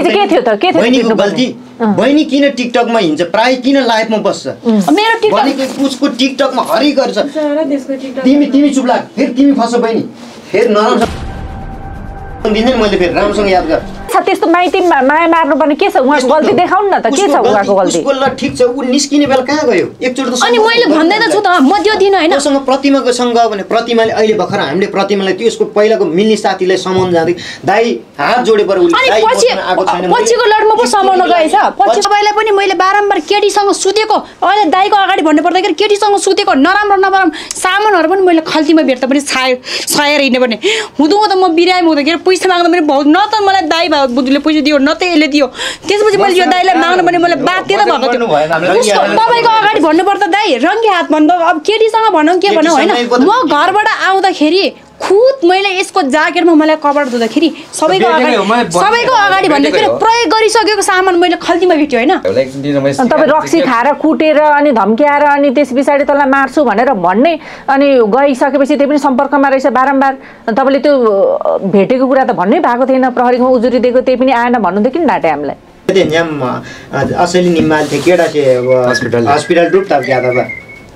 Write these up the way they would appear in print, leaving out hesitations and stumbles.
गल्ती के थियो त के थियो बहिनीको गल्ती बहिनी किन टिकटकमा हिँड्छ प्राय किन लाइभमा बस्छ मेरो टिकटक उसको टिकटकमा हरि गर्छ तिमी चुप लाग फेरि तिमी फस बहिनी फेरि नराम्रो दिने मैले फेरि राम्रोसँग याद गर त्यस्तो माइती माया मार्नुपर्ने के छ उहाँको गल्ती देखाउनु न त के छ उहाँको गल्ती उसको ल ठिक छ उ निस्किने बेला कहाँ गयो एकचोटि त अनि मैले भन्दै त छु त म त्यो दिन हैन उसँग प्रतिमाको सँग गयो भने प्रतिमाले अहिले भर्खर हामीले प्रतिमालाई त्यो उसको पहिलाको मिल्ने साथीलाई सम्मान जाँदै दाइ हात जोडेपर उले दाइ आको छैन पछिको लडमा पो सम्मान गएछ पछि सबैलाई पनि मैले बारम्बार केटीसँग सुतेको अहिले दाइको अगाडि भन्नु पर्दाखेरि केटीसँग सुतेको नराम्रो सामानहरु पनि मैले खल्तीमा भेट्दा पनि छाएर हिँड्ने पर्ने हुँदो त म बिरामी हुँदाखेरि पैसा माग्दा पनि बहुत न त मलाई दाइ बुजुले पैसा दियो न त यसले दियो त्यसपछि मैले यो दाइलाई माग्नु पनि मैले बाध्य त भएको थियो तपाईको अगाडि भन्नु पर्दा दाइ रङ्गी हात भन्दा अब केटीसँग भनौँ के भनौँ हैन म घरबाट आउँदाखेरि खुद मैले यसको जाकेटमा मलाई कभर धुँदाखेरि सबैको अगाडि भन्दाखेरि प्रयोग गरिसकेको सामान मैले खल्तीमा भेट्यो हैन तपाईँ रक्सी खाएर कुटेर अनि धम्क्याएर अनि त्यस पछाडि तँलाई मार्छु भनेर भन्ने अनि गइसकेपछि त्यही पनि सम्पर्कमा रहेछ बारम्बार तपाईँले त्यो भेटेको कुरा त भन्नै भएको थिएन प्रहरीमा उजुरी दिएको त्यही पनि आएन भन्नुहुन्थ्यो किन डाटे हामीलाई असली निम्माल थियो केटा थियो हस्पिटल डुब्ता ज्यादा बा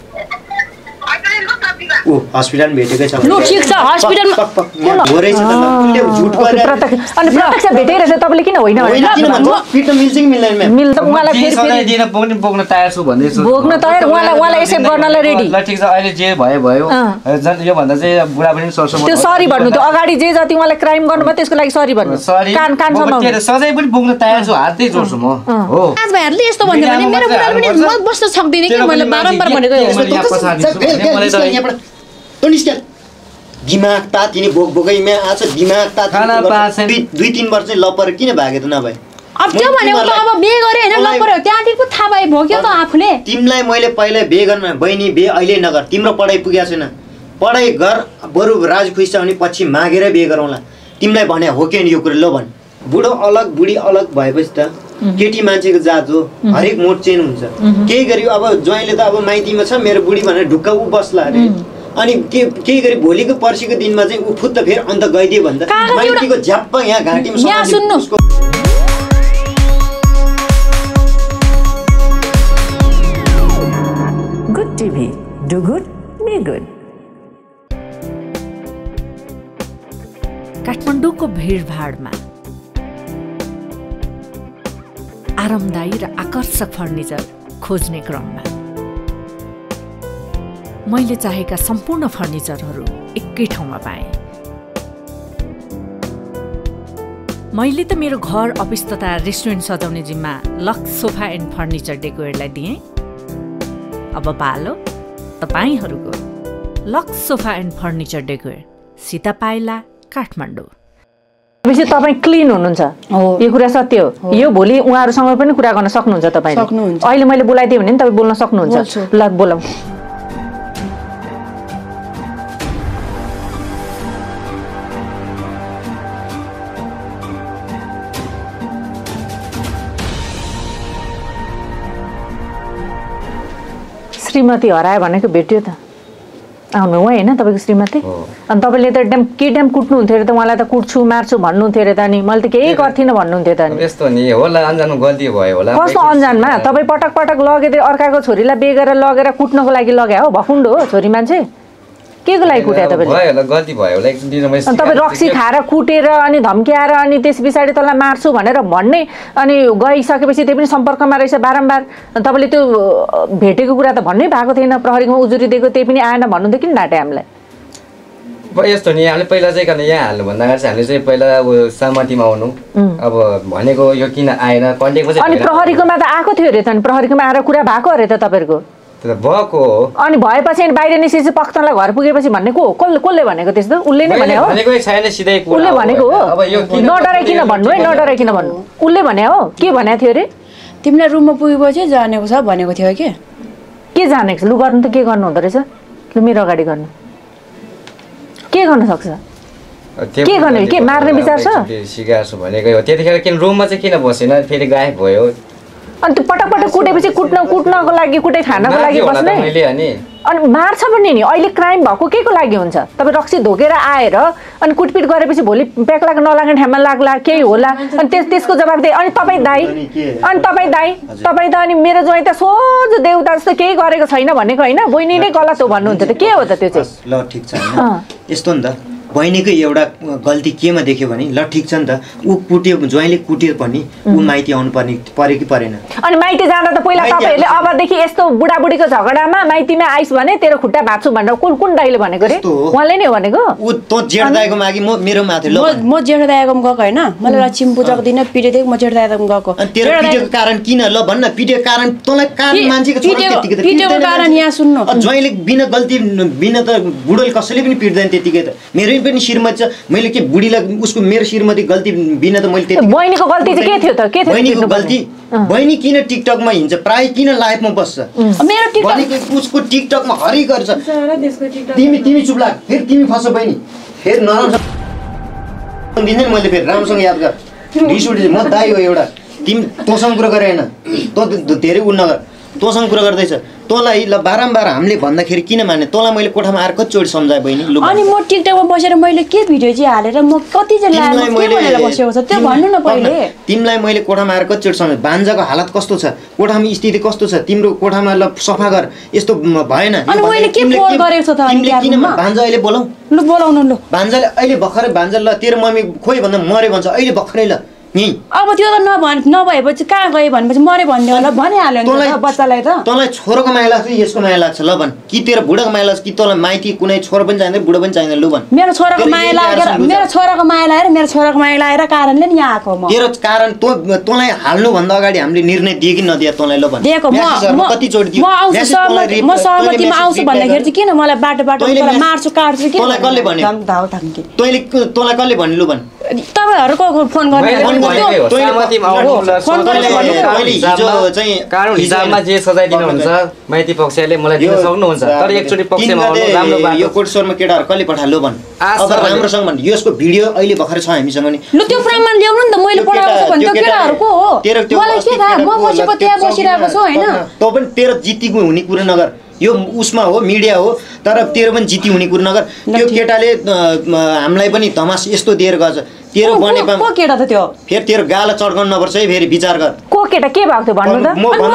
ऊ हस्पिटल भेटेकै छ लो ठीक छ हस्पिटलमा हो रहेछ त उले झुट गरेर अनि प्रत्यक्ष भेटेरहेछ तपाईले किन होइन फिट मिल्छ कि मिल्दैन म्याम मिल्छ उहाँलाई फेरि सधैँ दिन बोक्न तयार छु भन्दैछु बोक्न तयार उहाँलाई एक्सेप्ट गर्नलाई रेडी ल ठीक छ अहिले जे भयो यो भन्दा चाहिँ बुढा पनि सरसम्म त्यो सरी भन्नु त्यो अगाडि जे जति उहाँलाई क्राइम गर्नुभयो त्यसको लागि सरी भन्नु कान सधैँ पनि बोक्न तयार छु हातै जोड्छु म हो आज भाइहरुले यस्तो भन्यो भने मेरो बुढाले पनि म बस्न सक्दिन कि मैले बारम्बार भनेको दिमाग तातिने बोकैमा आज दिमाग तातिने 2-3 वर्ष चाहिँ लपर किन भागे त नभए अब त्यो भनेको त अब बे गरे हैन लपर हो त्यहाँदेखि पो थाहा भए भोग्यो त आफुले तिमीलाई मैले पहिला बे गर्न बहिनी बे अहिले नगर तिम्रो पढाइ पुगेको छैन पढाइ गर बरु राज खुइछ भने पछि मागेर बे गरौँला तिमीलाई भने हो के यो कुरा ल भन् बुढो अलग बुढी अलग भएपछि त केटी मान्छेको जात हो हरेक मोड चेन्ज हुन्छ केही गरी अब ज्वाइँले त अब माइतीमा छ मेरो बुढी भनेर ढुक्क उ बस्ला अरे अनि केही गरी भोलिको पर्सिको दिनमा चाहिँ उ फुत्त फेरि अन्त गइदियो भन्दा माइतीको झ्याप्प यहाँ घाँटीमा यहाँ सुन्नु good TV do good be good काठमाडौँको भिडभाडमा आरामदायी र आकर्षक फर्निचर खोज्ने क्रममा मैले चाहेका सम्पूर्ण फर्निचरहरू एकै ठाउँमा पाएँ। मैले त मेरो घर अफिस तथा रेस्टुरेन्ट सजाउने जिम्मा लक्स सोफा एन्ड फर्निचर डेकोरलाई दिएँ। अब पालो तपाईहरूको Lux sofa and furniture decor Sitapaila Kathmandu. बेसी तपाईँ क्लिन हुनुहुन्छ यो कुरा सत्य हो यो भोलि उहाँहरूसँग पनि कुरा गर्न सक्नुहुन्छ तपाईँ अहिले मैले बोलाइदिएँ भने नि तपाईँ बोल्न सक्नुहुन्छ ल बोलौँ श्रीमती हरायो भनेको भेट्यो त आउनु हो हैन तपाईको श्रीमती अनि तपाईले त एकदम के टाइम कुट्नुहुन्थ्यो रे त उहाँलाई त कुट्छु मार्छु भन्नुहुन्थ्यो रे त अनि मैले त केही गर्थिन भन्नुहुन्थ्यो त नि यस्तो नि होला अनजानमा गल्ती भयो होला कस्तो अनजानमा तपाई पटक पटक लगेर अर्काको छोरीलाई बेगेर लगेर कुट्नको लागि लग्या हो भफुण्ड हो छोरी मान्छे केको लागि कुट्या तपाईले भयो होला गल्ती भयो होला एकचोटी अनि तपाई रक्सी खाएर कुटेर अनि धम्क्याएर अनि त्यस पछाडी तँलाई मार्छु भनेर भन्ने अनि गइसकेपछि त्यही पनि सम्पर्कमा रहेछ बारम्बार तपाईले त्यो भेटेको कुरा त भन्नै भएको थिएन प्रहरीमा उजुरी दिएको त्यही पनि आएन भन्नुहुन्थ्यो किन डाटे हामीलाई यस्तो नि हामीले पहिला चाहिँ कन यहाँ हाल्नु भन्दा चाहिँ हामीले चाहिँ पहिला सहमतिमा आउनु अब भनेको यो किन आएन कन्ट्याक्ट पछि अनि प्रहरीकोमा त आएको थियो रे त अनि प्रहरीकोमा आएर कुरा भएको अरे त तपाईहरुको भएको अनि भएपछि बाहिर निस्केपछि पक्तनलाई घर पुगेपछि भन्ने को कसले भनेको त्यस्तो उले नै भने हो भनेको छैन सिधै उले भनेको हो नडराइकिन भन्नु है नडराइकिन भन्नु उले भने हो के भनेको थियो रे तिमीले रुममा पुगेपछि जानेको छ भनेको थियो के जानेको छ लु गर्नु त के गर्नु हुँदो रहेछ लु मेरो अगाडि गर्नु के गर्न सक्छ के गर्ने के मार्ने विचार छ सिगार्छु भनेको हो त्यतिखेर किन रुममा चाहिँ किन बसेन फेरि गायब भयो अनि त्यो पटक पटक कुटेपछि कुट्नको लागि कुटे खानको लागि बस्ने मैले अनि अनि मार्छ भन्ने नि अहिले क्राइम भएको के को लागि हुन्छ तपाईँ रक्सी धोकेर आएर अनि कुटपिट गरेपछि भोलि प्याक लाग्न नलाग्ने ठाउँमा लाग्ला केही होला अनि त्यसको जवाबदेही अनि तपाईँ दाइ तपाईँ त अनि मेरो ज्वाइँ त सोझो देउता जस्तो केही गरेको छैन भनेको होइन बहिनी नै गलत हो भन्नुहुन्छ त के हो त त्यो चाहिँ ल ठिक छ यस्तो नि त बहिनीको एउटा गल्ती केमा देख्यो भने ल ठिक छ नि त ऊ कुट्यो ज्वाइँले कुट्यो पनि ऊ माइती आउनु पर्यो कि परेन अनि माइती जाँदा त पहिला तपाईँहरूले अबदेखि यस्तो बुढाबुढीको झगडामा माइतीमा आइस भने तेरो खुट्टा भाँच्छु भनेर कुन दाइले भनेको रे उहाँले नै भनेको ऊ त जेठ दाइको मागी मेरो माथि ल म जेठ दाइको गएको होइन मलाई चिम्पुजको दिन पिटेको म जेठ दाइको गएको अनि तेरो पिटेको कारण किन ल भन्न पिटेको कारण तँलाई कारण मान्छेको पिटेको कारण यहाँ सुन्नु ज्वाइँले बिना गल्ती बिना त बुढोले कसैले पनि पिट्दैन त्यतिकै त मेरो पनि श्रीमती छ मैले के बुढीलाई उसको मेरो श्रीमती गल्ती बिना त मैले बहिनीको गल्ती चाहिँ के थियो त के थियो बहिनीको गल्ती बहिनी किन टिकटकमा हिँड्छ प्राय किन लाइफमा बस्छ मेरो टिकटक उसको टिकटकमा हरि गर्छ तिमी चुप लाग फेरि तिमी फस बहिनी फेरि नराम्रो दिन्दैन मैले फेरि राम्रोसँग याद गर रिस उठ्छ म दाइ हो एउटा तिमी तँसँग कुरा गरे होइन तँ धेरै उ नगर तँसँग कुरा गर्दैछ तँलाई ल बारम्बार हामीले भन्दाखेरि किन माने तँलाई मैले कोठामा आएर कतिचोटि सम्झाएँ बहिनी अनि म टिकटकमा बसेर मैले के भिडियो चाहिँ हालेर म कति चाहिँ बसेको छ त्यो भन्नु न पहिले तिमीलाई मैले कोठामा आएर कतिचोटि सम्झाएँ भान्जाको हालत कस्तो छ कोठामा स्थिति कस्तो छ तिम्रो कोठामा ल सफा गर यस्तो भएन अनि मैले के फोन गरेको छ त तिमीले किन भान्जा अहिले बोलाऊ ल बोलाउनु ल भान्जाले अहिले भर्खरै भान्जा ल तेरो मम्मी खोइ भन्दा मरे भन्छ अहिले भर्खरै ल अब त्यो त नभएपछि कहाँ गयो भनेपछि मरे भन्ने होला भनिहाल्यो नि बच्चालाई त तँलाई छोरोको माया लाग्छ यसको माया लाग्छ ल भन् कि तेरो बुढाको माया लाग्छ कि तँलाई माइती कुनै छोरो पनि चाहिँदैन बुढो पनि चाहिँदैन लु भन् मेरो छोराको माया लागेर मेरो छोराको माया लागेर कारणले नि यहाँ आएको म तेरो कारण तँलाई हाल्नुभन्दा अगाडि हामीले निर्णय दिए कि नदिए तँलाई ल भन् दिएको म सहमतिमा आउँछु भन्दाखेरि चाहिँ किन मलाई बाटो मार्छु काट्छु किन तँलाई कसले भन्यो तँलाई कसले भन्यो लु भन् तपाईँहरूको फोन हिसाबमा जे सजाय दिनुहुन्छ माइती पक्षले मलाई दिन सक्नुहुन्छ तर एकचोटि पक्षमा आउनु राम्रो बाटो यो कोटसोरमा केटाहरु कसले पठालो भन् अब राम्रोसँग भन् यसको भिडियो अहिले भर्खरै छ हामीसँग नि ल त्यो प्रमाण ल्याउनु नि त मैले पठाएको छु भने त्यो केटाहरुको हो मलाई के थाहा म बसेको त्यहाँ बसिरहेको छु हैन तँ पनि तेरो जित्तीको हुने कुरा नगर यो उसमा हो मिडिया हो तर तेरो पनि जित्ती हुने कुरा नगर त्यो केटाले हामीलाई पनि धमास यस्तो दिएर गर्छ तेरो बनेपा को केटा त त्यो फेरि तेरो गाला चड्काउनु नपर्छ है फेरि विचार गर को केटा के भएको थियो भन्नु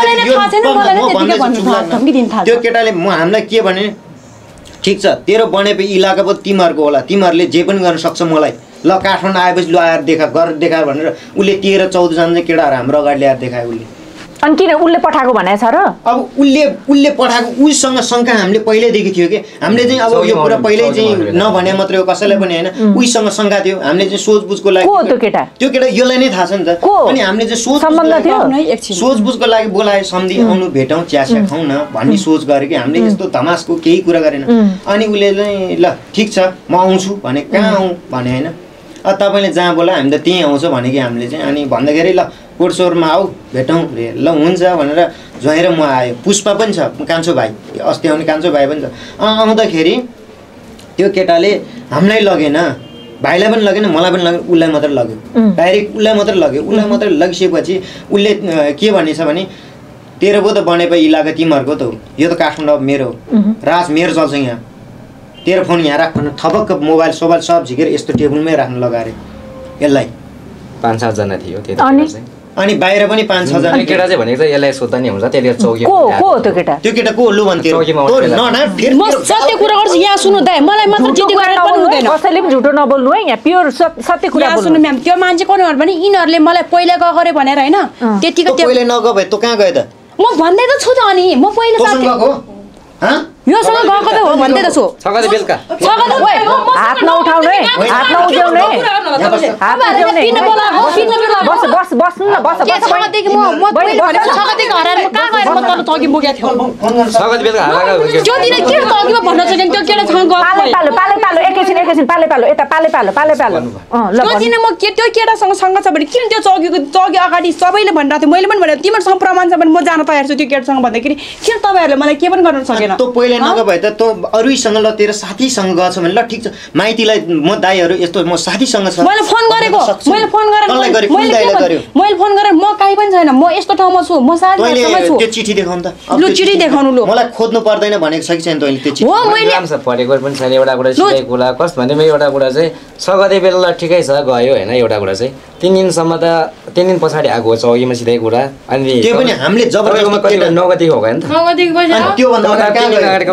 त त्यो केटाले म हामीलाई के भने ठिक छ तेरो बनेपा इलाका पो तिमीहरूको होला तिमीहरूले जे पनि गर्न सक्छ मलाई ल काठमाडौँ आएपछि ल आएर देखा भनेर उसले 13-14 जना केटाहरू हाम्रो अगाडि ल्याएर देखायो उसले अनि किन उसले पठाएको भनेछ र अब उसले पठाएको उसँग शङ्का हामीले पहिल्यैदेखि थियो कि हामीले चाहिँ अब यो कुरा पहिल्यै चाहिँ नभने मात्रै हो कसैलाई पनि हैन उसँग शङ्का थियो हामीले चाहिँ सोचबुझको लागि त्यो केटा योलाई नै थाहा छ नि त अनि हामीले चाहिँ सोचबुझको लागि बोलाए सम्धि आउनु भेटौँ चियासिया खाउँ न भन्ने सोच गरे कि हामीले यस्तो धमासको केही कुरा गरेन अनि उसले चाहिँ ल ठिक छ म आउँछु भने कहाँ आउँ भने हैन तपाईले जहाँ बोला हामी त त्यहीँ आउँछ भने कि हामीले चाहिँ अनि भन्दाखेरि ल कोटसोरमा आऊ भेटौँ रे ल हुन्छ भनेर ज्वाइँ र म आयो पुष्पा पनि छ कान्छो भाइ अस्ति आउने कान्छो भाइ पनि छ आउँदाखेरि त्यो केटाले हामीलाई लगेन भाइलाई पनि लगेन मलाई पनि लगेन उसलाई मात्रै लग्यो डाइरेक्ट उसलाई मात्रै लगिसकेपछि उसले के भनेछ भने तेरो पो त बनेपा इलाका तिमीहरूको त हो यो त काठमाडौँ मेरो राज मेरो चल्छ यहाँ तेरो फोन यहाँ राख्नु थपक्क मोबाइल सोबाइल सब झिकेर यस्तो टेबलमै राख्नु लगाएर यसलाई 5-7 जना थियो त्यति अनि बाहिर पनि 5-6 जना केटा चाहिँ भनेको चाहिँ यसलाई सोध्दा नि हुन्छ त्यसले चौकी त्यो केटा को लु भन्थे म सत्य कुरा गर्छु यहाँ सुन्नु दाइ मलाई मात्र जिद्दी गरेर पनि हुँदैन कसैले पनि झुटो नबोल्नु है यहाँ प्योर सत्य कुरा बोल्नु सुन्नु म्याम त्यो मान्छे कोन हो भने यिनीहरुले मलाई पहिला गरे भनेर हैन त्यतिको त्यो पहिला नगए भए त कहाँ गए त म भन्दै त छु त अनि म पहिला साथी यो सँग गएको त हो भन्दै त छु छगले बेलका हात नउठाउनु है हात नउठाउनु है हात नउठाउनु किन बोलाको किन बोलाको बस बस्नु न बस छगदेखि म पहिले भनेको छगदेखि हराएर म कहाँ गएर म तल तगी बोकेको थियो छगले बेलका हालेको त्यो दिन के तगीमा भन्न सकेन त्यो केटासँग गएको पाले एकैछिन पाले यता पाले ल त्यो दिन म के त्यो केटासँग सँग छ भने किन त्यो चौकी अगाडि सबैले भनिरहेको थियो मैले पनि भने तिमीसँग प्रमाण छ भने म जान तयार छु त्यो केटासँग भन्दाखेरि किन तपाईहरुले मलाई के पनि गर्न सकेन त पहिले नगए भए त अरूसँग ल तेरो साथीसँग गछ भने ल ठिक छ माइतीलाई म दाइहरु यस्तो म साथीसँग छ मैले फोन गरेको मैले फोन गरेर म कहीँ पनि छैन, म यस्तो ठाउँमा छु, म साथीहरूसँगै छु। त्यो चिठी देखाउनु त। लु चिठी देखाउनु लु। मलाई खोज्नु पर्दैन भनेको छ कि छैन तैँले त्यो चिठी? हो मैले पढेको पनि छैन एउटा कुरा सिकाइ कुरा कस भने म एउटा कुरा चाहिँ सगते बेला ल ठिकै छ गयो होइन एउटा कुरा चाहिँ 3 दिनसम्म त 3 दिन पछाडि आएको चौकीमा सिधै कुरा अनि त्यो पनि हामीले जबरजस्ती 9 गतिको हो नि त नगदेको पैसा त्यो भन्दा कहाँ गयो?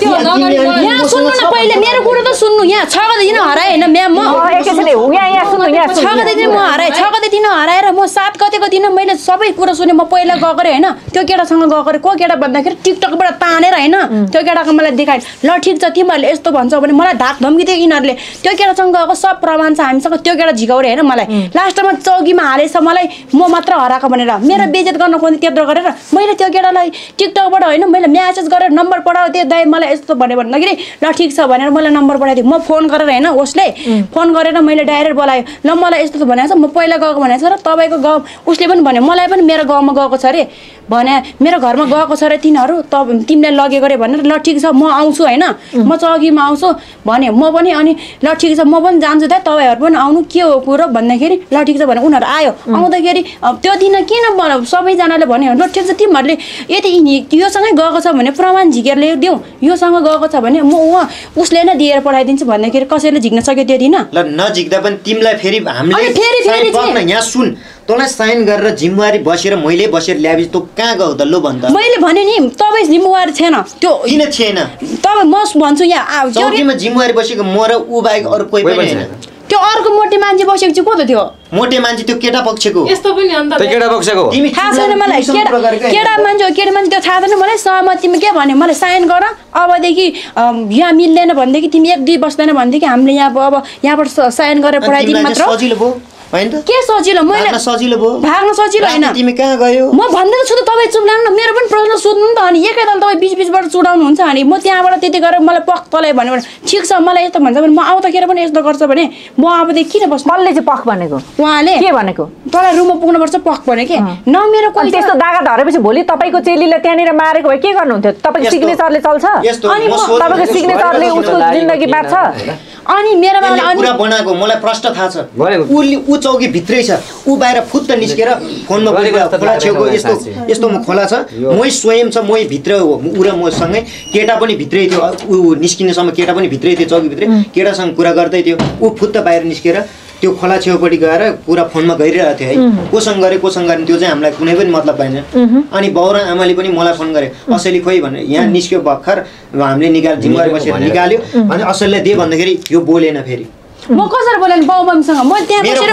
यहाँ सुन्नु न पहिले मेरो कुरा त सुन्नु। यहाँ 6 गते दिन हराए हैन म्याम म एकैछिन यहाँ सुन्नु 6 गते दिन म हराए 6 गते दिन हराएर म 7 गतेको दिन मैले सबै कुरा सुने। म पहिला गएको रे हैन त्यो केटासँग गएको रे। को केटा भन्दाखेरि टिकटकबाट तानेर हैन त्यो केटाको मलाई देखाए। ल ठिक छ तिमीहरूले यस्तो भन्छौ भने मलाई धाक धम्की दिए यिनीहरूले। त्यो केटासँग गएको सब प्रमाण छ हामीसँग। त्यो केटा झिकाउरे हैन मलाई लास्टमा चौकीमा हालेछ मलाई म मात्र हराएको भनेर मेरो बेइज्जत गर्न खोज्ने त्यत्रो गरेर मैले त्यो केटालाई टिकटकबाट हैन मैले म्यासेज गरेर नम्बर पठाएको थिएँ दाइ मलाई यस्तो भन्यो भन्दाखेरि ल ठिक छ भनेर मलाई नम्बर पठाइदियो। म फोन गरेर हैन उसले फोन गरेर मैले डाइरेक्ट बोलायो। ल मलाई यस्तो भनेको छ म पहिला गएको भनेको छ र तपाईँको गाउँ उसले पनि भन्यो मलाई पनि मेरो गाउँमा गएको छ अरे भने मेरो घरमा गएको छ अरे तिनीहरू तिमीलाई लगेको रे भनेर। ल ठिक छ म आउँछु हैन म चौकीमा आउँछु भने म पनि अनि ल ठिक छ म पनि जान्छु दाइ तपाईँहरू पनि आउनु के हो कुरो भन्दाखेरि ल ठिक छ भने उनीहरू आयो। आउँदाखेरि त्यो दिन किन सबैजनाले भन्यो ल ठिक छ तिमीहरूले यदि योसँगै गएको छ भने प्रमाण झिकेर ल्याइदेऊ योसँग गएको छ भने म उहाँ उसले नै दिएर पठाइदिन्छु भन्दाखेरि कसैले झिक्न सक्यो त्यो दिन? ल नझिक्दा पनि तिमीलाई फेरि हामीले फेरि यहाँ सुन तँलाई साइन गरेर जिम्मेवारी बसेर मैले बसेर ल्याएपछि तँ कहाँ गयो त? लु भन् त। मैले भने नि तपाईँ जिम्मेवारी छैन त्यो किन थिएन? तपाईँ म भन्छु यहाँ चौकीमा जिम्मेवारी बसेको म र ऊ बाहेक अरू कोही पनि छैन। त्यो अर्को मोटे मान्छे बसेको चाहिँ को त थियो? मोटे मान्छे त्यो केटा पक्षको यस्तो पनि अन्त त्यो केटा पक्षको तिमी थाहा छैन मलाई। केटा मान्छे त्यो थाहा छैन मलाई। सहमतिमा के भने मलाई साइन गर अबदेखि यहाँ मिल्दैन भनेदेखि तिमी 1-2 बस्दैन भनेदेखि हामीले यहाँ अब यहाँबाट साइन गरेर पठाइदिनु मात्र सजिलो भयो हैन त? के सजिलो? मैले सजिलो भयो भाग्न सजिलो हैन। तिमी कहाँ गयो? म भन्दै छु त तपाईँ चुप लाग्नु मेरो पनि प्रश्न सोध्नु नि त। अनि एकैताल तपाईँ बिचबाट चुडाउनु हुन्छ अनि म त्यहाँबाट त्यति गरेर मलाई पख तलाई भन्यो भने ठिक छ मलाई यस्तो भन्छ भने म आउँदाखेरि पनि यस्तो गर्छ भने म अबदेखि किन बस्नु? कसले चाहिँ पख भनेको? उहाँले के भनेको? तँलाई रुममा पुग्नुपर्छ पख भने के न मेरो कोही त्यस्तो दागा धरेपछि भोलि तपाईँको चेलीले त्यहाँनिर मारेको भए के गर्नुहुन्थ्यो? तपाईँको सिग्नेचरले चल्छ? अनि तपाईँको सिग्नेचरले उसको जिन्दगी बाँच्छ? अनि मेरो कुरा बनाएको मलाई प्रश्न थाहा छ। ऊ चौकी भित्रै छ ऊ बाहिर फुत्त निस्केर फोनमा खोला छेउको यस्तो म खोला छ मै स्वयं छ मै भित्र ऊ र मसँगै केटा पनि भित्रै थियो। ऊ निस्किनेसम्म केटा पनि भित्रै थियो चौकी भित्रै केटासँग कुरा गर्दै थियो। ऊ फुत्त बाहिर निस्केर त्यो खोला छेउपट्टि गएर कुरा फोनमा गरिरहेको थियो है कोसँग गरे त्यो चाहिँ हामीलाई कुनै पनि मतलब भएन। अनि बाउ र आमाले पनि मलाई फोन गरे असली खोइ भनेर यहाँ निस्क्यो भर्खर हामीले जिम्मेवारी बसेर निकाल्यो अनि असलले दिए भन्दाखेरि यो बोलेन। फेरि म कसरी बोलेँ बाउ मम्मीसँग? म त्यहाँ बसेर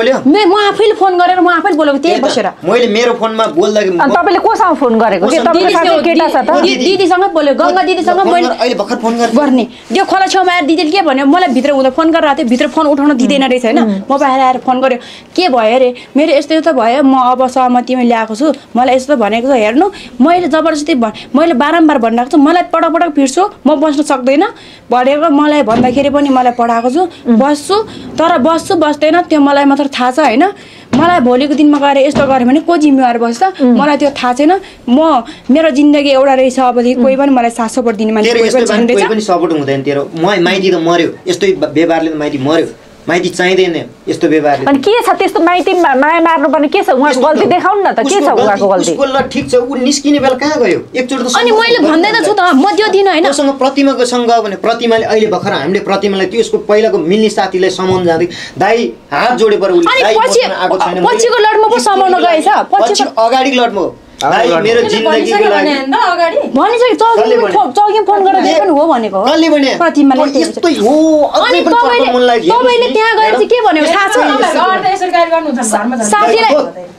म आफैले फोन गरेर म आफैले बोलेको त्यही बसेर मैले मेरो फोनमा बोल्दाखेरि तपाईँले कोसँग फोन गरेको? दिदीसँग बोल्यो गङ्गा दिदीसँग मैले अहिले भर्खर फोन गर्ने त्यो खोला छेउमा आएर दिदीले के भन्यो मलाई भित्र हुँदा फोन गरेर थियो भित्र फोन उठाउन दिँदैन रहेछ होइन म बाहिर आएर फोन गर्यो के भयो अरे मेरो यस्तो यस्तो भयो म अब सहमतिमा ल्याएको छु मलाई यस्तो भनेको छ हेर्नु मैले जबरजस्ती मैले बारम्बार भनिरहेको छु मलाई पटक पटक फिर्छु म बस्न सक्दैन भनेको मलाई भन्दाखेरि पनि मलाई पढाएको छु बस्छु तर बस्छु बस्दैन त्यो मलाई मात्र थाहा छ होइन। मलाई भोलिको दिनमा गएर यस्तो गरेँ भने को जिम्मेवार बस्छ मलाई त्यो थाहा छैन। म मेरो जिन्दगी एउटा रहेछ अबदेखि कोही पनि मलाई साथ सपोर्ट दिने मान्छे कोही पनि सपोर्ट हुँदैन तेरो माइती त मर्यो यस्तै व्यवहारले माइती मर्यो माइती चाहिँदैन यस्तो व्यवहारले। अनि के छ त्यस्तो माइती माया मार्नुपर्ने के छ? उहाँको गल्ती देखाउनु न त के छ उहाँको गल्ती? उसको ल ठिक छ ऊ निस्किने बेला कहाँ गयो एकचोटि त? अनि मैले भन्दै त छु त म त्यो दिन हैन उसँग प्रतिमासँग गयो भने प्रतिमाले अहिले भर्खर हामीले प्रतिमालाई त्यो यसको पहिलाको मिल्ने साथीलाई समाउन जाँदै दाइ हात जोडे पर उसले दाइ आएको छैन पछिको लडमा पो समाउन गएछ पछि अगाडि लडमा मेरो जिन्दगीको लागि भनिसक्यो चौकी फोन गरेर पनि हो भनेको प्रतिमाले यस्तै हो। अनि तपाईले त्यहाँ गएर चाहिँ के भनेको थाहा छ? साथीलाई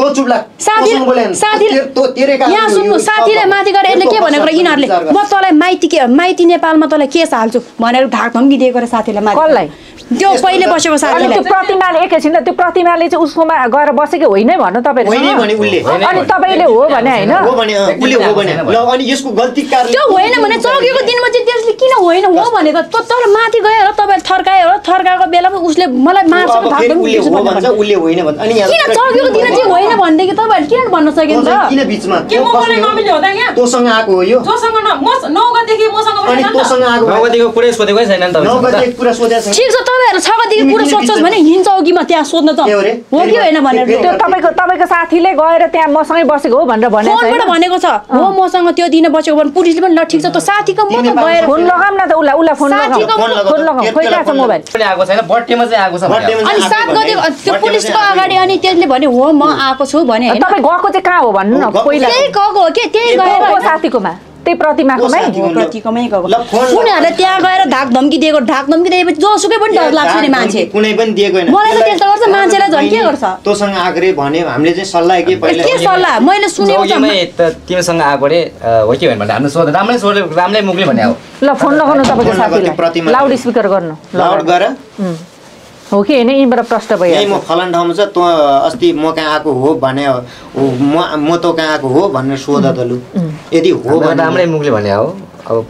यहाँ सुन्नु साथीलाई माथि गएर यसले के भनेको यिनीहरूले म तँलाई माइती नेपालमा तँलाई केस हाल्छु भनेर धाक धम्की दिएको र साथीलाई माथि त्यो पहिले बसेको साथीलाई त्यो प्रतिमाले एकैछिन त्यो प्रतिमाले चाहिँ उसकोमा गएर बसेको होइन भन्नु तपाईँले अनि तपाईँले हो भने होइन अनि यसको गल्ती त्यो होइन भने चौकीको दिनमा चाहिँ त्यसले किन होइन हो भने त तर माथि गएर तपाईँले थर्कायो र थर्काएको बेलामा उसले मलाई मार्छ किन चौकीको दिन चाहिँ होइन भनेदेखि तपाईँहरूले किन पनि भन्न सकिन्छ किन बिचमा के म मलाई नमिल्यो हो त यहाँ तोसँग आएको हो यो जोसँग म 9 गतेदेखि मसँग अनि तोसँग आएको 9 गतेको कुरै सोधेकै छैन नि 9 गते तपाईँ कुरा सोधेको छैन ठिक छ तपाईहरु 6 गतेको कुरा सोध्छस् भने हिँड्छ अघिमा त्यहाँ सोध्न त के हो रे? हो कि होइन भनेर त्यो तपाईँको साथीले गएर त्यहाँ मसँगै बसेको हो भनेर भने फोनबाट भनेको छ हो मसँग त्यो दिन बसेको भने पुलिसले पनि ल ठिक छ त साथीको म त गएर फोन लगाम न त उसलाई फोन साथीको लगाऊ खोइ कहाँ छ मोबाइल पनि आएको छैन बर्थडेमा चाहिँ आएको छ भने अनि 7 गते त्यो पुलिसको अगाडि अनि त्यसले भने हो म आएको छु भने हैन तपाईँ गएको चाहिँ कहाँ हो भन्नु न पहिला त्यही गएको हो के त्यही गएर को साथीकोमा त्यही प्रतिमाकोमै प्रतिकोमै गएको ल फोन उनीहरूले त्यहाँ गएर ढाक धम्की दिएपछि जोसुकै पनि डर लाग्छ नि मान्छे कुनै पनि दिएको हैन मलाई त त्यस्तो गर्छ मान्छेलाई झन् के गर्छ तोसँग आग्रे भने हामीले चाहिँ सल्लाह के पहिला के सल्लाह मैले सुनेको छ जोगीमै त तिमीसँग आएको रे हो कि भने हाम्रो सोध राम्रै मुखले भने हो ल फोन लगाउनु तपाईँको साथीलाई प्रतिमा लाउड स्पिकर गर्नु लाउड गर हो कि होइन यहीँबाट प्रश्न यही भइहाल्छ म फलान ठाउँमा छ तँ अस्ति म कहाँ आएको हो भने म त कहाँ आएको हो भनेर सोध त लु यदि हो भने राम्रै मुखले भने हो अब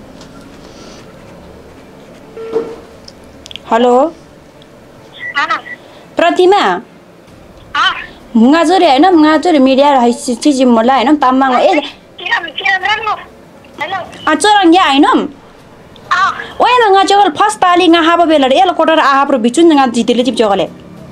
हेलो प्रतिमा मुगाचोरी होइन मुगाचोरी मिडिया चिजी मलाई होइन तामाङ ए चोरङ्गिया होइन ओए नगा चोगल फर्स्ट पाली ngahapo belare el kotar ahapro bichun nga jitile chip chogale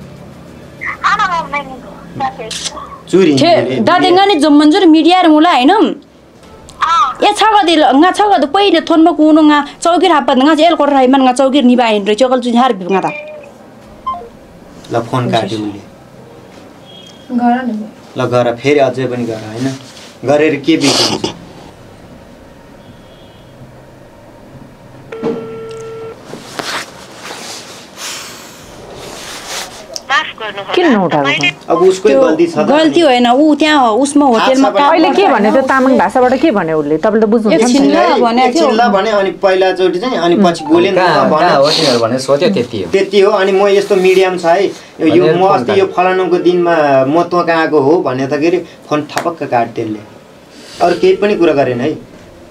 चुरी दादेङ्गाने जम्मन्जुर मिडिया मुला हैनम ए छगदि nga छगद पहिले थोनमा कुनु nga चौकीर हापत nga एल कोटर हाइमान nga चौकीर निबाइन रे चोगल जुन हार बिnga ता ल फोन काट्यो उले गर नि ल गर फेरि अझै पनि गर हैन गरेर के बिग्रिन्छ किन नउठाएको अब उसकै गल्ती छ गल्ती होइन ऊ त्यहाँ उसमा होटेलमा अहिले के भन्यो त्यो तामाङ भाषाबाट के भन्यो उसले तपाईँले त बुझ्नुहुन्छ नि एकछिन ल भनेको थियो ल भने अनि पहिलाचोटि चाहिँ अनि पछि बोले कहाँ हो तिनीहरू भने सोध्यो त्यति हो त्यति हो अनि म यस्तो मिडियामा छ है यो म अस्ति यो फलानुको दिनमा म तँ कहाँ आएको हो भने त के अरे फोन ठपक्क काट त्यसले अरू केही पनि कुरा गरेन है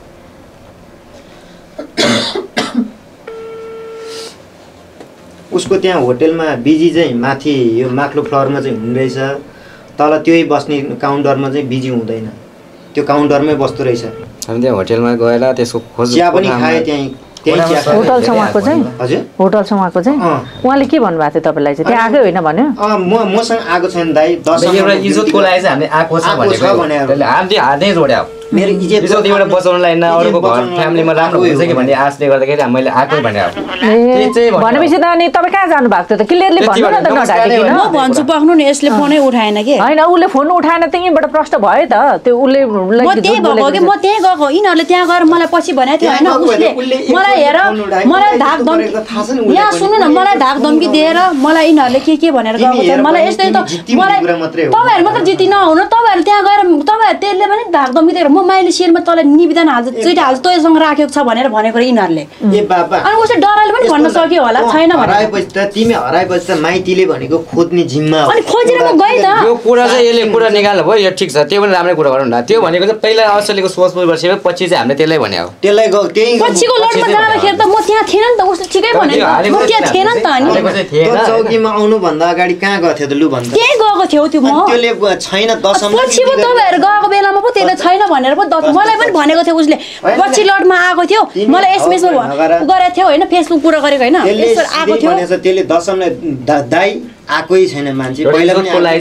उसको त्यहाँ होटेलमा बिजी चाहिँ माथि यो माक्लो फ्लोरमा चाहिँ हुँदैछ तल त्यही बस्ने काउन्टरमा चाहिँ बिजी हुँदैन त्यो काउन्टरमै बस्दो रहेछ हामी त्यहाँ होटेलमा गएर त्यसको खोज चिया पनि खाएँ त्यहीँ चिया खाएँ। होटल छ उहाँको चाहिँ हजुर होटल छ उहाँको चाहिँ उहाँले के भन्नुभएको थियो तपाईँलाई चाहिँ त्यहाँ आएकै होइन भन्यो मसँग आएको छैन दाइ एउटा इज्जतको लागि चाहिँ हामीले आएको छ भनेको त्यसले हामीले हातै जोड्यो मेरो इज्जत एउटा बचाउनलाई न अरूको घर फ्यामिलीमा राम्रो हुन्छ कि भन्ने आशले गर्दाखेरि मैले आएको भने भनेपछि त अनि तपाईँ कहाँ जानु भएको थियो त क्लियरली भन्नु न त नढाकिकन म भन्छु पक्नु नि यसले फोनै उठाएन के होइन उसले फोन उठाएन त यहीँबाट प्रश्न भयो त त्यो उसले म त्यही भएको कि म त्यही गएको यिनीहरूले त्यहाँ गएर मलाई पछि भनेको थियो होइन उसले मलाई हेर मलाई धाक धम्की यहाँ सुन्नु न मलाई धाक धम्की दिएर मलाई यिनीहरूले के भनेर गएको छ मलाई यस्तै त मलाई तपाईँहरू मात्र जिति नहुनु तपाईँहरू त्यहाँ गएर तपाईँहरू त्यसले पनि धाक धम्की दिएर म माइली सेलमा तँलाई निवेदन हाल्छ चिठी हाल्छ तँसँग राखेको छ भनेर भनेको यिनीहरूले ए बाबा अनि उसले डराले पनि भन्न सक्यो होला छैन भने हराएपछि त तिमी हराएपछि त माइतीले भनेको खोज्ने जिम्मा हो अनि खोजेर म गएँ त यो कुरा चाहिँ यसले कुरा निकाल्नु भयो यो ठिक छ त्यो पनि राम्रै कुरा गर्नु त्यो भनेको चाहिँ पहिला असलीको सोच बसेपछि पछि चाहिँ हामीले त्यसलाई भने हो त्यसलाई त्यही पछिको लडमा जाँदाखेरि त म त्यहाँ थिएन नि त उसले ठिकै भन्यो नि त म त्यहाँ थिएन नि त अनि चौकीमा आउनुभन्दा अगाडि कहाँ गएको थियो त लु भन्दा त्यही गएको थियो त्यो म त्यसले छैन दशम पछि पो तपाईँहरू गएको बेलामा पो त्यसले छैन भनेर पो मलाई पनि भनेको थियो उसले पछि लडमा आएको थियो मलाई एसएमएसमा गरेको थियो होइन फेसबुक पुरा गरेको होइन आएको थियो त्यसले दशमलाई दाइ आएकै छैन मान्छे पहिला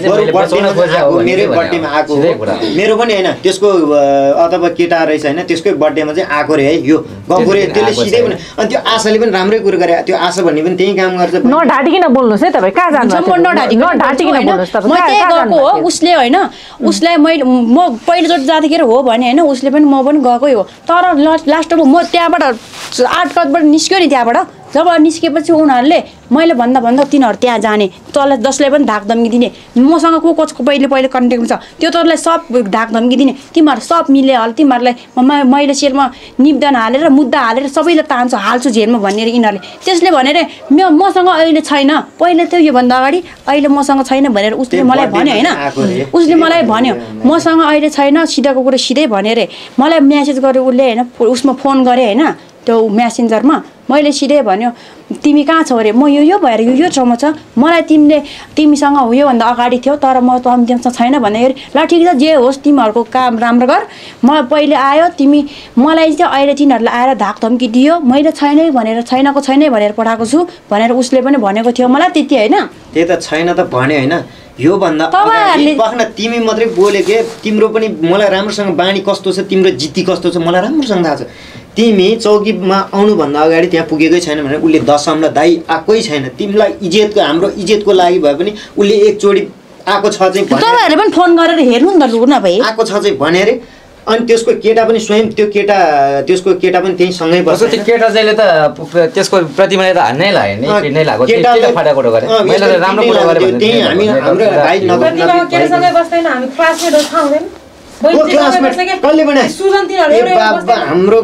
पनि मेरै बर्थडेमा आएको मेरो पनि होइन त्यसको अथवा केटा रहेछ होइन त्यसकै बर्थडेमा चाहिँ आएको रे है यो गएको रे त्यसले सिधै पनि अनि त्यो आशाले पनि राम्रै कुरो गरे त्यो आशा भन्ने पनि त्यही काम गर्छ नढाटिकन बोल्नुहोस् है तपाईँ कहाँ जानु नढाटिकन बोल्नुहोस् तपाईँ म त्यही गएको हो उसले होइन उसलाई मैले म पहिलोचोटि जाँदाखेरि हो भने होइन उसले पनि म पनि गएकै हो तर लास्टमा म त्यहाँबाट 8 कदबाट निस्क्यो नि त्यहाँबाट जब निस्केपछि उनीहरूले मैले भन्दा तिनीहरू त्यहाँ जाने तँलाई जसलाई पनि धाक धम्की दिने मसँग को कसको पहिले कन्ट्याक्टमा छ त्यो तँलाई सब धाक धम्की दिने तिमीहरू सब मिले हल तिमीहरूलाई मैले सेलमा निवेदन हालेर मुद्दा हालेर सबैले तान्छ हाल्छु जेलमा भनेर यिनीहरूले त्यसले भनेर मसँग अहिले छैन पहिले थियो योभन्दा अगाडि अहिले मसँग छैन भनेर उसले मलाई भन्यो होइन उसले मलाई भन्यो मसँग अहिले छैन सिधाको कुरो सिधै भन्यो अरे मलाई म्यासेज गर्यो उसले होइन उसमा फोन गरेँ होइन त्यो म्यासेन्जरमा मैले सिधै भन्यो तिमी कहाँ छौ अरे म यो भएर यो ठाउँमा छ मलाई तिमीसँग हो योभन्दा अगाडि थियो तर म तिमीसँग छैन भन्दाखेरि ल ठिक छ जे होस् तिमीहरूको काम राम्रो गर म पहिले आयो तिमी मलाई चाहिँ अहिले तिनीहरूलाई आएर धाक धम्की दियो मैले छैनै भनेर छैनको छैनै भनेर पठाएको छु भनेर उसले पनि भनेको थियो मलाई त्यति होइन त्यही त छैन त भने होइन योभन्दा पखना तिमी मात्रै बोले के तिम्रो पनि मलाई राम्रोसँग बानी कस्तो छ तिम्रो जित्ती कस्तो छ मलाई राम्रोसँग थाहा छ तिमी चौकीमा आउनुभन्दा अगाडि त्यहाँ पुगेकै छैन भने उसले 10 औँला दाइ आएकै छैन तिमीलाई इज्जतको हाम्रो इज्जतको लागि भए पनि उसले एकचोटि आएको छ चाहिँ तपाईँहरूले पनि फोन गरेर हेर्नु नि त लु न भाइ आएको छ चाहिँ भने अरे अनि त्यसको केटा पनि स्वयं त्यसको केटा पनि त्यही सँगै बस्छ त्यो केटा चाहिँले त त्यसको प्रतिमाले त हान्नै लाग्यो नि नै लाग्यो केटाले फाटाकोटो गरे मैले राम्रो कुरा गरे भने त्यही हामी हाम्रो भाइ प्रतिमा केटासँगै बस्दैन हामी क्लासमेट हो थाहा हुँदैन कहिले बनाए हाम्रो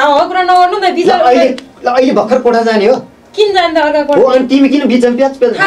अहिले भर्खर कोठा जाने हो किन जान्दा अर्का हो अनि तिमी किन बिचमा प्याच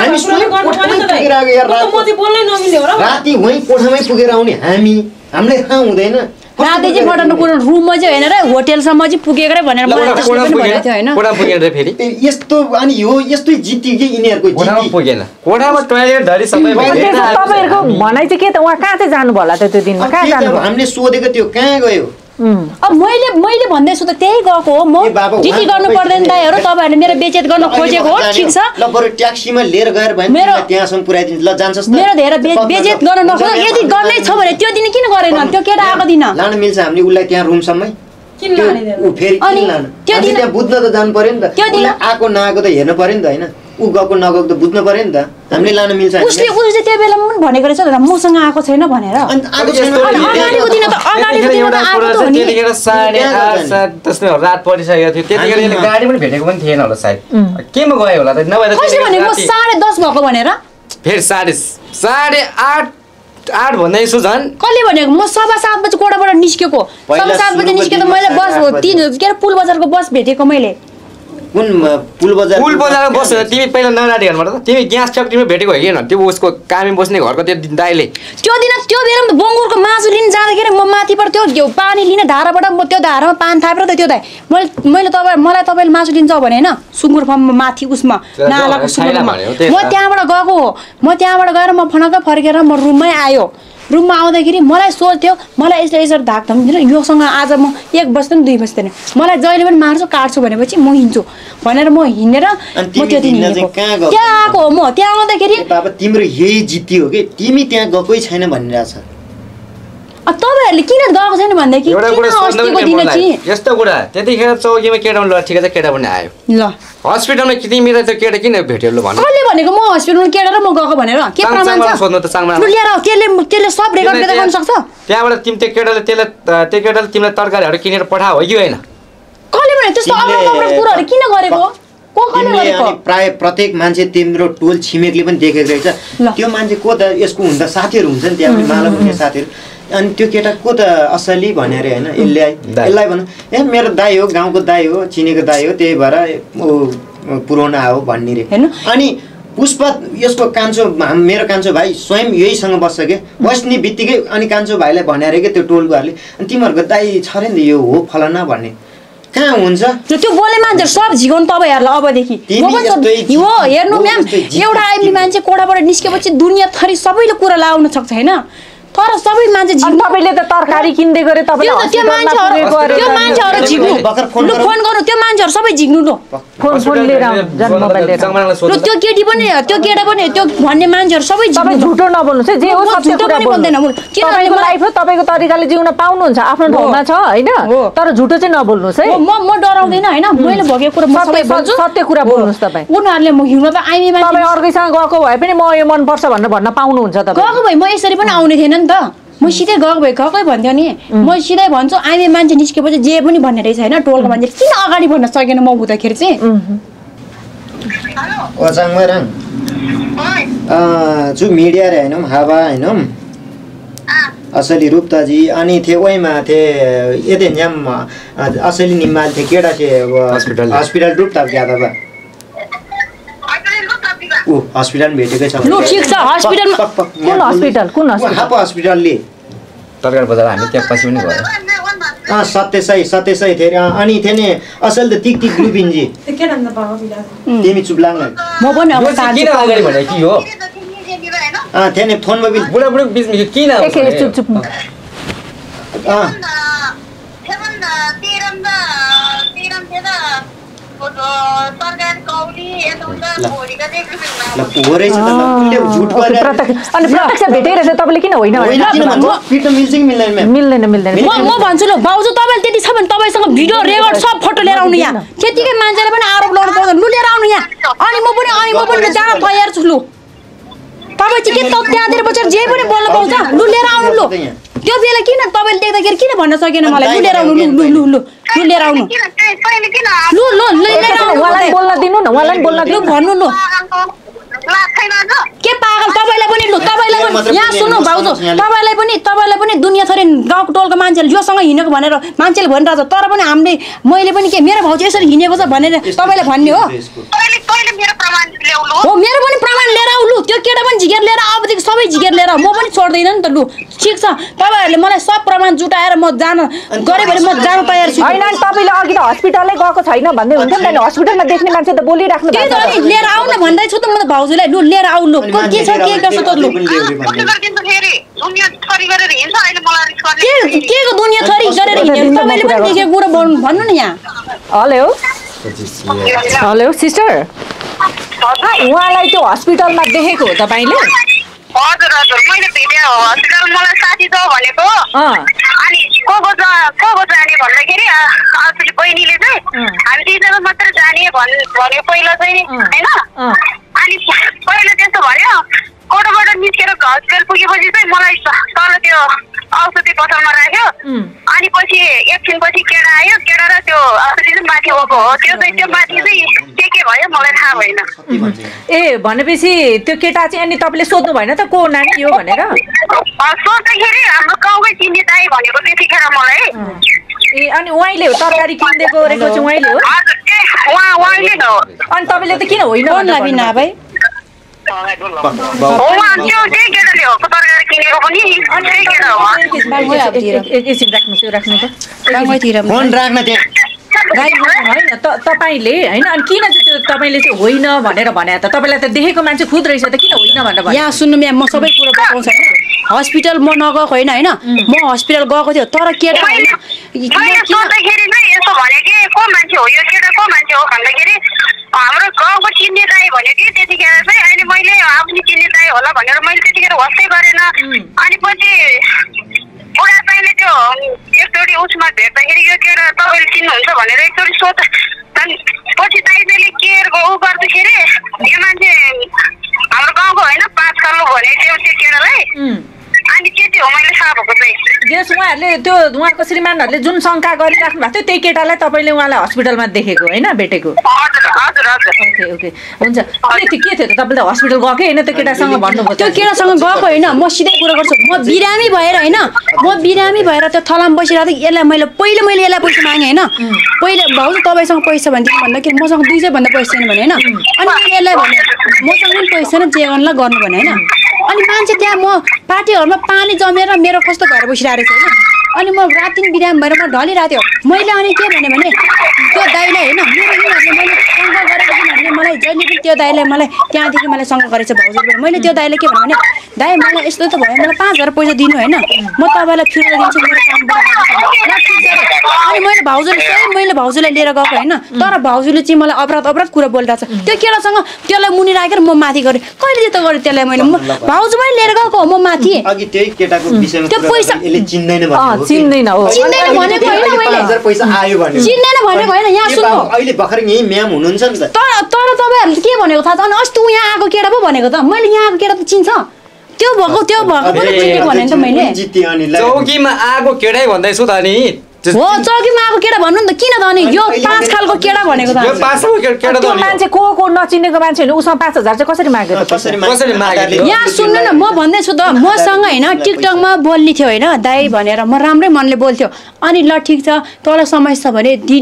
राति वहीँ कोठामै पुगेर आउने हामीलाई थाहा हुँदैन राति चाहिँ पठाउनु कुरो रुममा चाहिँ होइन र होटेलसम्म चाहिँ पुगेकै भनेर मलाई त्यसले पनि भनेको थियो होइन कोठा पुगेन फेरि यस्तो अनि यो यस्तै जित्ती के यिनीहरूको कोठामा पुगेन कोठामा टोयलेट धरि सबै तपाईहरुको भनाइ चाहिँ के त उहाँ कहाँ चाहिँ जानु होला त्यो दिनमा कहाँ जानु हामीले सोधेको त्यो कहाँ गयो अब मैले भन्दैछु त त्यही गएको हो म जिटी गर्नु पर्दैन दाइहरु तपाईहरुले मेरो बेचेत गर्न खोजेको हो ठीक छ ल बरु ट्याक्सीमा लिएर गएर भने त्यहाँसम्म पुर्याइदिन्छ ल जान्छस् त मेरो धेरै बेचेत गर्न नखोज यदि गर्नै छ भने त्यो दिन किन गरेन त्यो केटा आएको दिन लान मिल्छ हामीले उलाई त्यहाँ रुमसम्मै किन लाने उ फेरि किन लान त्यो दिन त्यहाँ बुझ्न त जानु पर्यो नि त उसले आको नआको त हेर्नु पर्यो नि त हैन उ गएको नगएको त बुझ्नु पर्यो नि त हामीले लान मिल्छ उसले त्यो बेलामा पनि भनेको रहेछ त मसँग आएको छैन भनेर आको छैन अगाडिको दिन त आएको त हो नि त्यतिखेर 8:30 त्यसले रात परिसकेको थियो त्यतिखेर यसले गाडी पनि भेटेको पनि थिएन होला सायद केमा गयो होला त नभए त कसले भने म 10:30 भएको भनेर फेरि 8:30 भन्दैछु झन् कसले भनेको म 7:15 बजे कोठाबाट निस्केको 7:15 बजे निस्केको मैले बस 3 के पुल बजारको बस भेटेको मैले कुन पुल बजारमा बस तिमी पहिला नराडी घरबाट त तिमी ग्यास फ्याक्ट्रीमा भेटेको होइन त्यो उसको कामी बस्ने घरको त्यो दाइले त्यो दिन त्यो बेलामा बङ्गुरको मासु लिन जाँदाखेरि म माथिबाट त्यो पानी लिने धाराबाट म त्यो धारामा पानी थापेर त त्यो दाइ मैले मलाई तपाईले मासु लिन्छ भने हैन सुँगुर फर्ममा माथि उसमा नालाको सुँगुरमा म त्यहाँबाट गएको हो म त्यहाँबाट गएर म फनक्क फर्केर म रुममै आयो रुममा आउँदाखेरि मलाई सोच्थ्यो मलाई यसरी धाक धम्किन योसँग आज म 1 बज्दैन 2 बज्दैन मलाई जहिले पनि मार्छु काट्छु भनेपछि म हिँड्छु भनेर म हिँडेर म त्यो दिन त्यहाँ आएको हो म त्यहाँ आउँदाखेरि बाबा तिम्रो यही जित्ती हो कि तिमी त्यहाँ गएकै छैन भनिरहेछ तपाईहरुले किन गएको छैन भन्दाखेरि अस्तिको दिन चाहिँ यस्तो कुरा त्यतिखेर चौकीमा केटा ल ठिकै छ केटा पनि आयो ल हस्पिटलमा तिमी र त्यो केटा किन भेट्यो ल भन्नु कसले भनेको म हस्पिटलमा केटा र म गएको भनेर के प्रमाण छ सोध्नु त चाङमा लिएर त्यसले सब रेकर्ड गरेर गर्न सक्छ त्यहाँबाट तिमी त्यो केटाले तिमीलाई तरकारीहरु किनेर पठायो हो कि हैन कसले भने त्यस्तो अमरको कुराहरु किन गरेको प्राय प्रत्येक मान्छे तिम्रो टोल छिमेकले पनि देखेको रहेछ त्यो मान्छे को त यसको हुँदा साथीहरु हुन्छ नि त्यहाँ पनि मालक हुने साथीहरु अनि त्यो केटा को त असली भने अरे हैन यसलाई भन ए मेरो दाइ हो गाउँको दाइ हो चिनेको दाइ हो त्यही भएर पुराना हो भन्ने रे अनि पुष्पा यसको कान्छो मेरो कान्छो भाइ स्वयं यहीसँग बस्छ के बस्ने बित्तिकै अनि कान्छो भाइलाई भने अरे के त्यो टोलकोहरुले अनि तिमीहरुको दाइ छ रे नि यो हो फलाना भन्ने कहाँ हुन्छ त्यो बोले मान्छे सब झिगाउनु तपाईहरुलाई अबदेखि हो हेर्नु म्याम एउटा आइमी मान्छे कोठाबाट निस्केपछि दुनिया थरी सबैले कुरा लाउन सक्छ हैन तर सबै मान्छे तपाईले त तरकारी किन्दै गरे तपाईले त्यो मान्छेहरु झिग्नु लु फोन गर्नु त्यो मान्छेहरु सबै झिग्नु लु फोन लिएर जन मोबाइल लिएर लु त्यो केटी पनि त्यो केटा पनि त्यो भन्ने मान्छेहरु सबै झिग्नु झुटो नबोल्नुस् है जे हो सत्य कुरा बोल्दैन तपाईको लाइफ हो तपाईको तरिकाले जिउन पाउनुहुन्छ आफ्नो ठाउँमा छ हैन तर झुटो चाहिँ नबोल्नुस् है म डराउँदैन हैन मैले भगेको कुरा म सबै बोल्छु सत्य कुरा बोल्नुस् तपाई उनीहरुले म हिउँमा त आइमी मान्छे तपाई अर्कैसँग गएको भए पनि म यो मन पर्छ भन्न पाउनुहुन्छ तपाई गएको भए म यसरी पनि आउने थिएन नि त म सिधै गएकै भन्थ्यो नि म सिधै भन्छु आइमी मान्छे निस्केपछि जे पनि भन्ने रहेछ हैन टोलको मान्छे किन अगाडि भन्न सकेन म हुँदाखेरि चाहिँ ओ चाङमाराङ जो मिडिया रे हैनम हावा हैनम असली रूपताजी अनि थे ओइमा थे यदे न्याम असली निमाल थे केडा थे हस्पिटल रूपता ज्यादा बा ओ हस्पिटल भेटेकै छ लु ठीक छ हस्पिटल कुन हस्पिटल हापो हस्पिटलले तरकारी बजार हामी त्यहाँ पछि पनि गयो सत्य सही थे अनि थेने असल त तिक तिक ग्रुपिन्जी के नन्द बाबा बिला तिमी चुप्लाङ म पनि अब किन अगाडि भने के हो थेने फोनमा बिल बुढाबुढी बिचमा किन चुप चुप अनि प्रत्यक्ष भेटेर तपाईँले किन होइन मिल्दैन मिल्दैन म भन्छु ल बाउजू तपाईँले त्यति छ भने तपाईँसँग भिडियो रेकर्ड सब फोटो लिएर आउनु यहाँ त्यतिकै मान्छेले पनि आरोप लगाउनु पाउँदैन लु लिएर आउनु यहाँ अनि म पनि जान तयार छु लु तपाईँ चाहिँ के त्यहाँतिर बसेर जे पनि बोल्न पाउँछ लु लिएर आउनु लु त्यो बेला किन तपाईँले देख्दाखेरि किन भन्न सकेन मलाई लु लिएर आउनु लु लु लु लु लिएर आउनु लु लु लिएर आउनु उहाँलाई बोल्न दिनु न उहाँलाई बोल्न लु भन्नु लु के पागल तपाईँलाई पनि लु तपाईँलाई पनि यहाँ सुन्नु भाउजू तपाईँलाई पनि दुनियाँ थरी गाउँको टोलको मान्छेले योसँग हिँडेको भनेर मान्छेले भनिरहेको छ तर पनि हामीले मैले पनि के मेरो भाउजू यसरी हिँडेको छ भनेर तपाईँले भन्ने हो मेरो पनि प्रमाण लिएर आऊ लु त्यो केटा पनि झिकेर लिएर अबदेखि सबै झिकेर लिएर म पनि छोड्दैन नि त लु ठिक छ तपाईँहरूले मलाई सब प्रमाण जुटाएर म जान गरे भने म जान तयार छु होइन तपाईँले अघि त हस्पिटलै गएको छैन भन्दै हुन्थ्यो नि त हस्पिटलमा देख्ने मान्छे त बोलिराख्नु त्यही त अनि लिएर आऊ न भन्दैछु त म त भाउजूलाई लु लिएर आऊ लु के छ के गर्छ त लु के को दुनियाँ थरी गरेर हिँड्नु तपाईँले पनि देखेको कुरा भन्नु न यहाँ हेलो सिस्टर उहाँलाई त्यो हस्पिटलमा देखेको हो तपाईँले हजुर मैले भेटेँ हस्पिटल मलाई साथी छ भनेको अनि को जाने भन्दाखेरि असली बहिनीले चाहिँ हामी दुईजना मात्र जाने भन्यो पहिला चाहिँ होइन अनि पहिला त्यस्तो भन्यो कोटोबाट निस्केर हस्पिटल पुगेपछि चाहिँ मलाई तल त्यो औषधि पसलमा राख्यो अनि पछि एकछिनपछि केटा आयो केटा र त्यो औषधि चाहिँ माथि गएको हो त्यो माथि चाहिँ के भयो मलाई थाहा भएन ए भनेपछि त्यो केटा चाहिँ अनि तपाईँले सोध्नु भएन त को नानी हो भनेर सोध्दाखेरि हाम्रो गाउँकै चिन्ने दाइ भनेको त्यतिखेर मलाई ए अनि उहाँले हो तरकारी किनिदिएको रहेको चाहिँ उहाँले हो उहाँले हो अनि तपाईँले त किन होइन होइन तपाईँले होइन अनि किन चाहिँ त्यो तपाईँले चाहिँ होइन भनेर भने त तपाईँलाई त देखेको मान्छे खुद रहेछ त किन होइन भनेर भने यहाँ सुन्नु म्याम म सबै कुरो बताउँछ हस्पिटल म नगएको होइन होइन म हस्पिटल गएको थियो तर केटा होइन सोद्धाखेरि चाहिँ यस्तो भने कि को मान्छे हो यो केटा को मान्छे हो भन्दाखेरि हाम्रो गाउँको चिन्ने दाइ भन्यो कि त्यतिखेर चाहिँ अहिले मैले आफ्नो चिन्ने दाइ होला भनेर मैले त्यतिखेर होस्टै गरेन अनि पछि बुढा दाइले त्यो एकचोटि उसमा भेट्दाखेरि यो केटा तपाईँले चिन्नुहुन्छ भनेर एकचोटि सोध पछि दाइले केयरको ऊ गर्दाखेरि यो मान्छे हाम्रो गाउँको होइन 5 सालको भने त्यो केटालाई अनि के थियो मैले थाहा भएको चाहिँ जस उहाँहरूले त्यो उहाँको श्रीमानहरूले जुन शङ्का गरिराख्नु भएको थियो त्यही केटालाई तपाईँले उहाँलाई हस्पिटलमा देखेको होइन भेटेको ओके ओके हुन्छ के थियो त तपाईँले त हस्पिटल गएकै होइन त्यो केटासँग भन्नुभयो त्यो केटासँग गएको होइन म सिधै कुरा गर्छु म बिरामी भएर होइन म बिरामी भएर त्यो थलामा बसिरहेको थिएँ यसलाई मैले यसलाई पैसा मागेँ होइन पहिले भाउजू तपाईँसँग पैसा भन्थ्यो भन्दाखेरि मसँग 200 भन्दा पैसा छैन भने होइन अनि मैले यसलाई भने मसँग पनि पैसा छैन जे गर्नलाई गर्नु भने होइन अनि मान्छे त्यहाँ म पार्टीहरूमा पानी जमेर मेरो कस्तो भएर बसिरहेको छ होइन अनि म रात दिन बिरामी भएर म ढलिरहेको थियो मैले अनि के भने त्यो दाइलाई होइन मेरो यिनीहरूले मैले शङ्का गरेको किनभने मलाई जहिले पनि त्यो दाइलाई मलाई त्यहाँदेखि मलाई शङ्का गरेको छ भाउजूले मैले त्यो दाइलाई के भने दाइ मलाई यस्तो त भयो मलाई 5000 पैसा दिनु होइन म तपाईँलाई फिर्ता दिन्छु मेरो कामबाट अनि मैले भाउजूलाई लिएर गएको होइन तर भाउजूले चाहिँ मलाई अपराध कुरा बोलिरहेको छ त्यो केटासँग त्यसलाई मुनि राखेर म माथि गरेँ कहिले त गरेँ त्यसलाई मैले भाउजू पनि लिएर गएको हो म माथि अघि त्यही केटाको विषयमा त्यो पैसा चिन्दैन भनेको होइन चिन्दैन भनेको होइन यहाँ सुन्नु अहिले भर्खर यही म्याम हुनुहुन्छ नि त तर तपाईँहरूले के भनेको थाहा छ अनि अस्ति यहाँ आएको केटा पो भनेको त मैले यहाँ आएको केटा त चिन्छ त्यो भएको पनि चिनेको भने त मैले चौकीमा आएको केटै भन्दैछु त नि हो चौकीमा आएको केटा भन्नु नि त किन त अनि यो 5 खालको केटा भनेको त यो 5 खालको केटा त मान्छे को नचिनेको मान्छे होइन उसँग 5000 चाहिँ कसरी माग्यो कसरी माग्यो यहाँ सुन्नु न म भन्दैछु त मसँग होइन टिकटकमा बोल्ने थियो होइन दाइ भनेर म राम्रै मनले बोल्थ्यो अनि ल ठिक छ तँलाई समस्या छ भने दिन्छु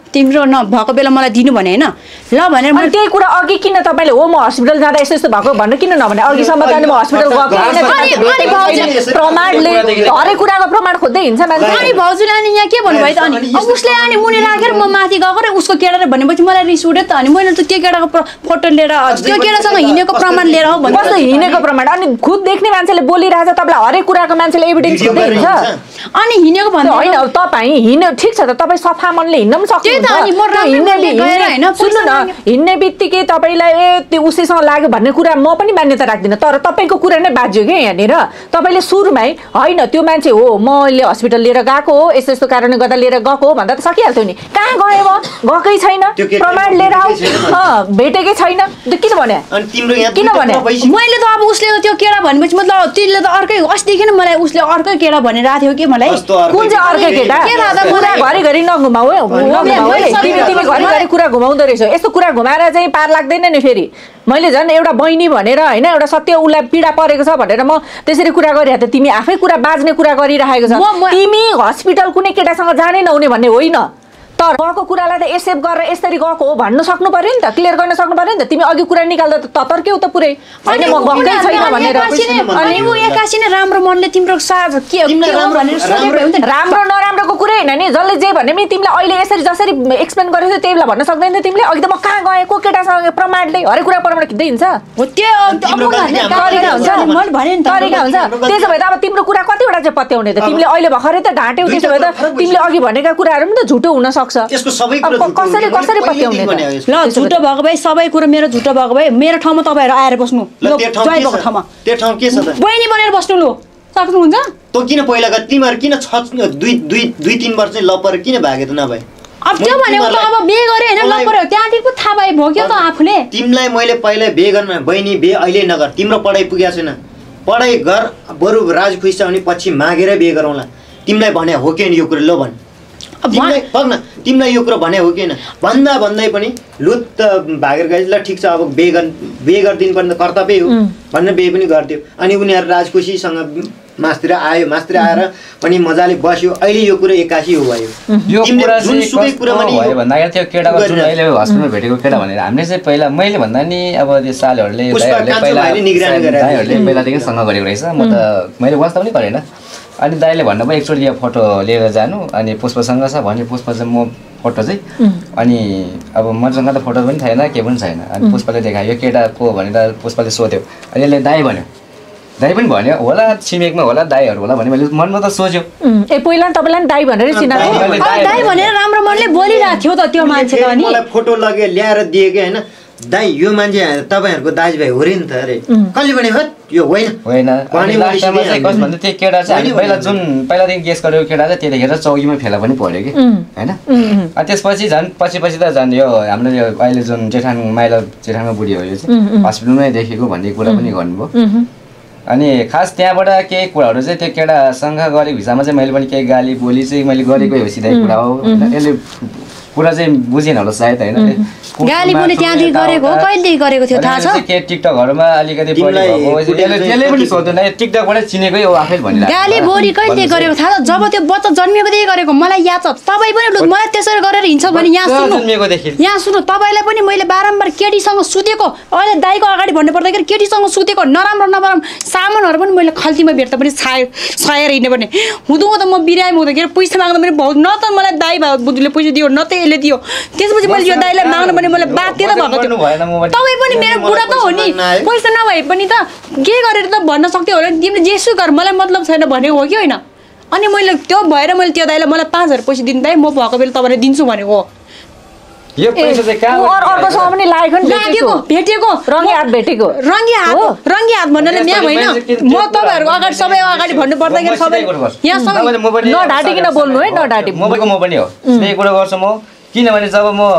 तिम्रो नभएको बेला मलाई दिनु भने होइन ल भनेर अनि त्यही कुरा अघि किन तपाईँले हो म हस्पिटल जाँदा यस्तो यस्तो भएको भनेर किन नभने अघिसम्म जाने म हस्पिटल गएको प्रमाणले हरेक कुराको प्रमाण खोज्दै हिँड्छ मान्छे। अनि भाउजूले अनि यहाँ के भन्नुभयो त अनि अब उसले अनि मुनि राखेर म माथि गएको र उसको केटा भनेपछि मलाई रिस उठ्यो त अनि मैले त त्यो केटाको फोटो लिएर त्यो केटासँग हिँडेको प्रमाण लिएर आऊ भने कस्तो हिँडेको प्रमाण अनि खुद देख्ने मान्छेले बोलिरहेछ तपाईँलाई हरेक कुराको मान्छेले एभिडेन्स खोज्दै हिँड्छ अनि हिँडेको भन्दा होइन तपाईँ हिँड्यो ठिक छ त तपाईँ सफा मनले हिँड्न पनि सक्नुहुन्छ। हिँड्ने बित्तिकै तपाईँलाई त्यो उसैसँग लाग्यो भन्ने कुरा म पनि मान्यता राख्दिनँ तर तपाईँको कुरा नै बाज्यो क्या यहाँनिर। तपाईँले सुरुमै होइन त्यो मान्छे हो मैले हस्पिटल लिएर गएको हो यस्तो यस्तो कारणले गर्दा लिएर गएको हो भन्दा त सकिहाल्थ्यो नि। कहाँ गयो गएकै छैन प्रमाण लिएर आऊ भेटेकै छैन किन भने किन भने मैले त अब उसले त्यो केटा भनेपछि मतलब त्यसले त अर्कै अस्तिदेखि नै मलाई उसले अर्कै केटा भनिरहेको थियो कि मलाई कुन चाहिँ अर्कै केटा घरिघरि नघुमाऊ तिमी घरिघरि कुरा घुमाउँदो रहेछ। यस्तो कुरा घुमाएर चाहिँ पार लाग्दैन नि फेरि। मैले झन् एउटा बहिनी भनेर होइन एउटा सत्य उसलाई पीडा परेको छ भनेर म त्यसरी कुरा गरिरहेको थिएँ तिमी आफै कुरा बाज्ने कुरा गरिरहेको छ। तिमी हस्पिटल कुनै केटासँग जानै नहुने भन्ने होइन तर गएको कुरालाई त एक्सेप्ट गरेर यसरी गएको हो भन्न सक्नु पर्यो नि त क्लियर गर्न सक्नु पर्यो नि त। तिमी अघि कुरा निकाल्दा त तर्क्यौ त पुरै होइन म गएकै छैन भनेर अनि ऊ एकासी नै राम्रो मनले तिम्रो साथ के राम्रो नराम्रोको कुरै होइन नि जसले जे भने पनि तिमीलाई अहिले यसरी जसरी एक्सप्लेन गरेको थियो त्यही बेला भन्न सक्दैन तिमीले अघि त म कहाँ गएको केटासँग प्रमाणले हरेक कुरा प्रमाण खिच्दै हिँड्छ तरिका हुन्छ। त्यसो भए त अब तिम्रो कुरा कतिवटा चाहिँ पत्याउने त तिमीले अहिले भर्खरै त ढाँट्यौ। त्यसो भए त तिमीले अघि भनेका कुराहरू पनि त झुटो हुन सक्छ। कसरी पत्याउने ल झुटो भएको भए सबै कुरा मेरो झुटो भएको भए मेरो ठाउँमा तपाईँहरू आएर बस्नु ठाउँमा बहिनी बनेर बस्नु लो सक्नुहुन्छ। तँ किन पहिला तिमीहरू किन 2-3 वर्ष लपर किन भागे त नभए अब त्यो भनेको त अब बिहे गरे हैन लपर हो त्यहाँदेखि पो थाहा भए भोग्यो त आफूले। तिमीलाई मैले पहिला बिहे गर्न बहिनी बिहे अहिले नगर तिम्रो पढाइ पुगेको छैन पढाइ गर बरु राज खुसी छ भने पछि मागेर बिहे गरौँला। तिमीलाई भने हो कि यो कुरा ल भन् तिमीलाई यो कुरा भने हो कि होइन भन्दै पनि लुत भागेर गए ल ठिक छ अब बिहे गरिदिनु पर्ने कर्तव्य हो भनेर बिहे पनि गरिदियो। अनि उनीहरू राजकोशीसँग मासतिर आएर पनि मजाले बस्यो। अहिले यो कुरा 81 हो भयो। यो कुरा चाहिँ भन्दाखेरि त्यो केटाको जुन अहिले हस्पिटलमा भेटेको केटा भनेर हामीले चाहिँ पहिला मैले भन्दा नि अब त्यो सालहरूले पहिलादेखि सँग गरेको रहेछ म त मैले वास्ता पनि गरेन। अनि दाइले भन्नुभयो एकचोटि यो फोटो लिएर जानु अनि पुष्पसँग छ भने पुष्प चाहिँ म फोटो चाहिँ अनि अब मसँग त फोटो पनि छैन के पनि छैन। अनि पुष्पले देखायो यो केटा को भनेर पुष्पले सोध्यो अनि यसले दाइ भन्यो दाइ पनि भन्यो होला छिमेकमा होला दाइहरू होला भने मैले मनमा त सोच्यो ए पहिला तपाईँलाई दाइ भनेर चिनाएको दाइ भनेर राम्रो मनले बोलिरहेको थियो त त्यो मान्छे त अनि मलाई फोटो लगे ल्याएर दिए कि हैन दाइ यो मान्छे तपाईहरुको दाजुभाइ हो रे नि त अरे कहिले भने हो यो होइन भन्दा त्यो केटा चाहिँ पहिला जुन पहिलादेखि गेस गरेको केटा चाहिँ त्यतिखेर चौकीमा फेला पनि पर्यो कि होइन। अनि त्यसपछि झन् पछि त झन् यो हाम्रो यो अहिले जुन माइला जेठानमा बुढी हो यो चाहिँ हस्पिटलमै देखेको भन्ने कुरा पनि गर्नुभयो। अनि खास त्यहाँबाट केही कुराहरू चाहिँ त्यो केटासँग गरेको हिसाबमा चाहिँ मैले पनि केही गाली बोली चाहिँ मैले गरेकै हो सिधै कुरा हो। यसले कुरा चाहिँ बुझेन होला सायद होइन गाली बोली त्यहाँदेखि गरेको कहिलेदेखि गरेको थियो थाहा छ के टिकटकहरुमा अलिकति त्यसले पनि सोध्दैन टिकटकबाट चिनेकै हो आफै भनिरहेको गाली बोली कहिले गरेको थाहा छ जब त्यो बच्चा जन्मिएकोदेखि गरेको मलाई याद छ। तपाईँ पनि मलाई त्यसरी गरेर हिँड्छ भने यहाँ सुन्नु तपाईँलाई पनि मैले बारम्बार केटीसँग सुतेको अहिले दाइको अगाडि भन्नु पर्दाखेरि केटीसँग सुतेको नराम्रो सामानहरू पनि मैले खल्तीमा भेट्दा पनि छाएर हिँड्ने पर्ने हुँदो त म बिरामी हुँदाखेरि पैसा माग्दा पनि बहुत न त मलाई दाइ बुद्धुले पैसा दियो न त यसले दियो। त्यसपछि मैले यो दाइलाई माग्नु भने मलाई बाध्य त भएको थियो। तपाईँ पनि मेरो बुढा त हो नि पैसा नभए पनि त के गरेर त भन्न सक्थ्यो होला नि तिमीले जेसु गर मलाई मतलब छैन भनेको हो कि होइन। अनि मैले त्यो भएर मैले त्यो दाइलाई मलाई 5000 पैसा दिनु दाइ म भएको बेला तपाईँलाई दिन्छु भनेको हो। यो पैसा चाहिँ कहाँ अर्कोसँग पनि लागेको भेटेको रङ्गी हात भेटेको रङ्गी हात भन्नाले म्याम होइन म तपाईँहरूको अगाडि सबै अगाडि भन्नु पर्दाखेरि सबै यहाँ नढाटिकन बोल्नु है नढाटी म पनि हो त्यही कुरा गर्छु म किनभने जब म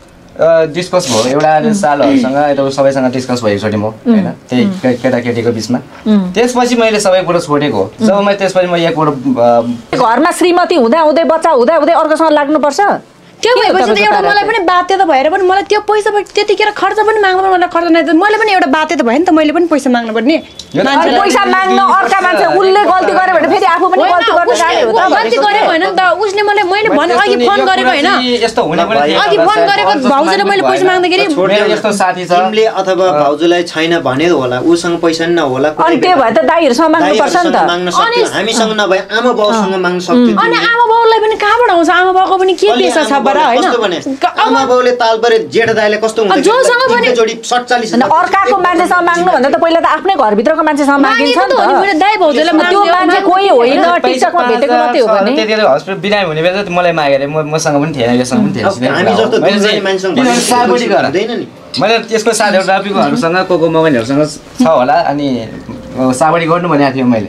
डिस्कस भयो एउटा सालहरूसँग यता सबैसँग डिस्कस भयो एकचोटि म होइन त्यही केटाकेटीको बिचमा त्यसपछि मैले सबै कुरो छोडेको हो। जब मैले त्यसपछि म एक कुरो घरमा श्रीमती हुँदै बच्चा हुँदै अर्कोसँग लाग्नुपर्छ त्यो भएपछि त एउटा मलाई पनि बाध्यता भएर पनि मलाई त्यो पैसा त्यतिखेर खर्च पनि माग्नु मलाई खर्च नै मैले पनि एउटा बाध्यता भयो नि त मैले पनि पैसा माग्नु पर्ने पैसा माग्न अर्का मान्छे उसले गल्ती गर्यो भने फेरि आफू पनि गल्ती गर्न जाने हो त गल्ती गरेको होइन नि त उसले मलाई मैले भने अघि फोन गरेको होइन यस्तो हुने पनि अघि फोन गरेको भाउजूले मैले पैसा माग्दाखेरि यस्तो साथी छ तिमीले अथवा भाउजूलाई छैन भने होला उसँग पैसा नि नहोला अनि त्यो भए त दाइहरुसँग माग्नु पर्छ नि त माग्न सक्थ्यो हामीसँग नभए आमा बाउसँग माग्न सक्थ्यो अनि आमा बाउलाई पनि कहाँबाट आउँछ आमा बाउको पनि के पेशा छ बरा हैन आमा बाउले तालपरे जेठ दाइले कस्तो हुन्छ जोसँग पनि जोडी 47 अनि अर्काको मान्छेसँग माग्नु भन्दा त पहिला त आफ्नै घरभित्रको मान्छेसँग मागिन्छ नि त मैले दाइ भाउजूलाई त्यो मान्छे कोही होइन टिकटकमा भेटेको मात्रै हो भने त्यतिखेर हस्पिटल बिरामी हुने बेला मलाई मागेर मसँग पनि थिएन योसँग पनि थिएन हामी जस्तो दुईजना मान्छेसँग हुँदैन नि मैले त्यसको साथीहरू रापिकोहरूसँग को मोबाइलहरूसँग छ होला अनि साबडी गर्नु भनेको थियो मैले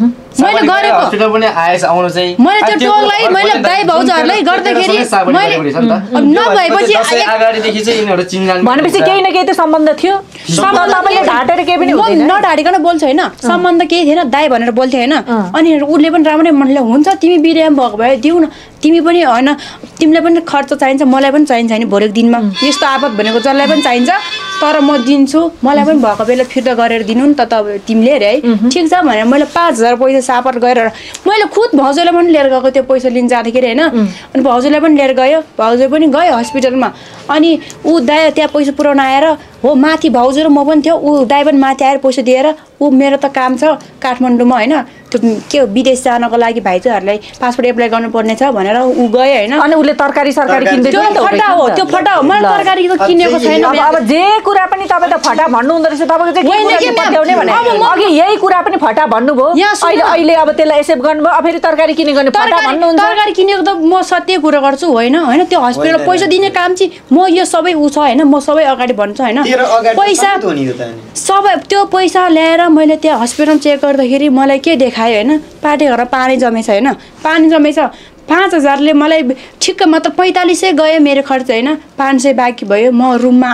गरेको हस्पिटल पनि आएछ आउनु चाहिँ मैले त्यो टोललाई मैले दाइ भाउजूहरुलाई गर्दाखेरि मैले नभएपछि अगाडिदेखि चाहिँ यिनीहरू चिन्जान भनेपछि केही न केही त सम्बन्ध थियो सम्बन्ध तपाईले ढाटेर केही पनि हुँदैन नढाडिकन बोल्छु हैन सम्बन्ध केही थिएन दाइ भनेर बोल्थे हैन अनि उले पनि राम्रै मनले हुन्छ तिमी बिराम भएको भए दिउ न तिमी पनि हैन तिमीलाई पनि खर्च चाहिन्छ मलाई पनि चाहिन्छ नि भोलिको दिनमा यस्तो आपत भनेको जसलाई पनि चाहिन्छ तर म दिन्छु मलाई पनि भएको बेला फिर्ता गरेर दिनु नि त तिमीले रे है ठीक छ भने मैले 5000 पैसा सापट गरेर मैले खुद भाउजूलाई पनि लिएर गएको त्यो पैसा लिन जाँदाखेरि हैन अनि भाउजूलाई पनि लिएर गयो भाउजू पनि गयो हस्पिटलमा अनि उ दाइ त्यहाँ पैसा पुराउन आएर हो माथि भाउजू र म पनि थियो उ दाइ पनि माथि आएर पैसा दिएर उ मेरो त काम छ काठमाडौँमा हैन त्यो के विदेश जानको लागि भाइजूहरुलाई पासपोर्ट एप्लाई गर्नुपर्ने छ भनेर उ गयो हैन अनि उले तरकारी सरकारी किन्दै त्यो फटा हो त्यो फटा हो मैले तरकारी त किनेको छैन अब जे कुरा पनि तपाई त फटा भन्नु हुँदै रहेछ तपाईको चाहिँ के पत्याउने भने अघि यही कुरा पनि फटा भन्नुभयो अहिले अब त्यसलाई एक्सेप्ट गर्नुभयो अब फेरि तरकारी किने गर्ने फटा भन्नुहुन्छ तरकारी किनेको त म सत्य कुरा गर्छु होइन हैन त्यो हस्पिटल पैसा दिने काम चाहिँ म यो सबै उ छ हैन म सबै अगाडि भन्छु हैन पैसा सबै त्यो पैसा ल्याएर मैले त्यहाँ हस्पिटल चेक गर्दाखेरि मलाई के देखायो हैन पाटे घर पानी जमेछ हैन पानी जमेछ 5000 ले मलाई ठिक्क मात्र 4500 गयो मेरो खर्च हैन 500 बाँकी भयो म रुममा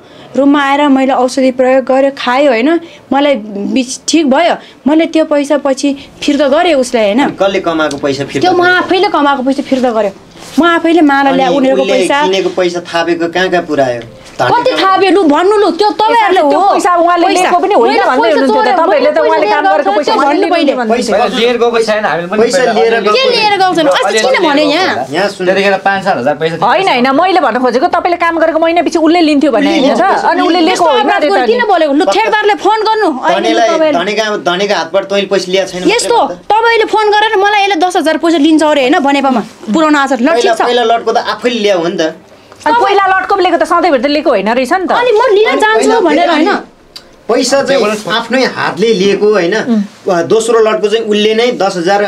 आएर मैले औषधि प्रयोग गरे खायो हैन मलाई ठीक भयो मैले त्यो पैसा पछि फिर्ता गरे उसलाई हैन कसले कमाएको पैसा फिर्ता त्यो म आफैले कमाएको पैसा फिर्ता गरे म आफैले माला ल्या उनीहरुको पैसा किनेको पैसा थापेको कहाँ पुरायो कति थाप्यो लु भन्नु लु त्यो तपाईहरुले हो पैसा उहाँले लिएको पनि होइन भन्दै हुनुहुन्छ त तपाईहरुले त उहाँले काम गरेको पैसा भन्नु पहिले पैसा लिएर गएको छैन हामीले पनि पैसा लिएर गएको के लिएर गएको छैन अस्ति किन भने यहाँ त्यतिखेर 5-4000 पैसा हैन मैले भन्न खोजेको तपाईले काम गरेको महिनापछि उले लिन्थ्यो भने हैन छ अनि उले लिएको होइन रे त किन बोलेको लु ठेकदारले फोन गर्नु धनीको हातबाट तैले पैसा लिया छैन यस्तो तपाईले फोन गरेर मलाई यसले 10000 पैसा लिन्छ अरे हैन भनेपामा पुरानो आछ ल ठीक छ पहिला लटको त आफैले ल्याउ हो नि त अनि पहिला लटको लिएको त सधैँ भेट्दै लिएको होइन रहेछ नि त अनि म लिन जान्छु भनेर हैन पैसा चाहिँ आफ्नै हातले लिएको हैन दोस्रो लटको चाहिँ उल्ले नै 10000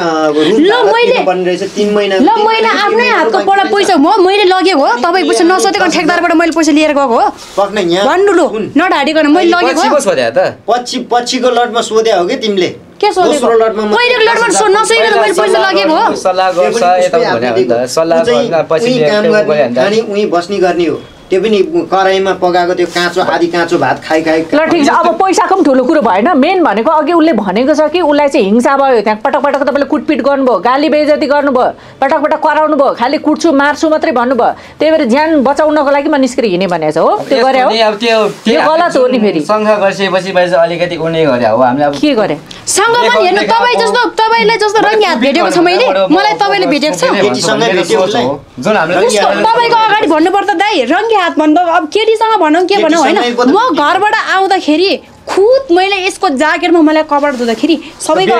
रुम बन्ने रहेछ 3 महिना ल मैले आफ्नै हातको पडा पैसा मैले लगेको हो तपाई पैसा नसोधेको ठेकदारबाट मैले पैसा लिएर गएको हो पक्न यहाँ भन्नु लु नढाडिकन मैले लगेको पछिको सोध्या त पछिको लटमा सोध्या हो के तिमीले के सोधेको दोस्रो लटमा पहिलो लटमा नसोधेर मैले पैसा लगेको हो सल्लाह गर्छ यता भने हो त सल्लाह गर्न पछि काम गर्ने अनि उही बस्नी गर्ने हो त्यो पनि कराईमा पकाएको त्यो काँचो आदि काँचो भात खाइ ल ठीक छ अब पैसाको पनि ठुलो कुरो भएन मेन भनेको अघि उसले भनेको छ कि उसलाई चाहिँ हिंसा भयो त्यहाँ पटक पटक तपाईँले कुटपिट गर्नुभयो गाली बेइज्जती गर्नुभयो पटक पटक कराउनु भयो खालि कुट्छु मार्छु मात्रै भन्नुभयो त्यही भएर ज्यान बचाउनको लागि म निस्केर हिँड्ने भनेको छ हो त्यो गरे हो अब त्यो गलत हो नि फेरि सँगै गरिसकेपछि चाहिँ अलिकति उनी गरे हो हामीले अब के गरे सँग पनि हेर्नु तपाईलाई जस्तो रङ्गी हात भेटेको छ मैले मलाई तपाईले भेटेको छ जुन हामीले तपाईको अगाडि भन्नु पर्दा दाइ रङ्गी हात भन्दा अब केटीसँग भनौँ के भनौँ हैन म घरबाट आउँदाखेरि खुद मैले यसको जाकेटमा मलाई कपडा धुँदाखेरि सबैको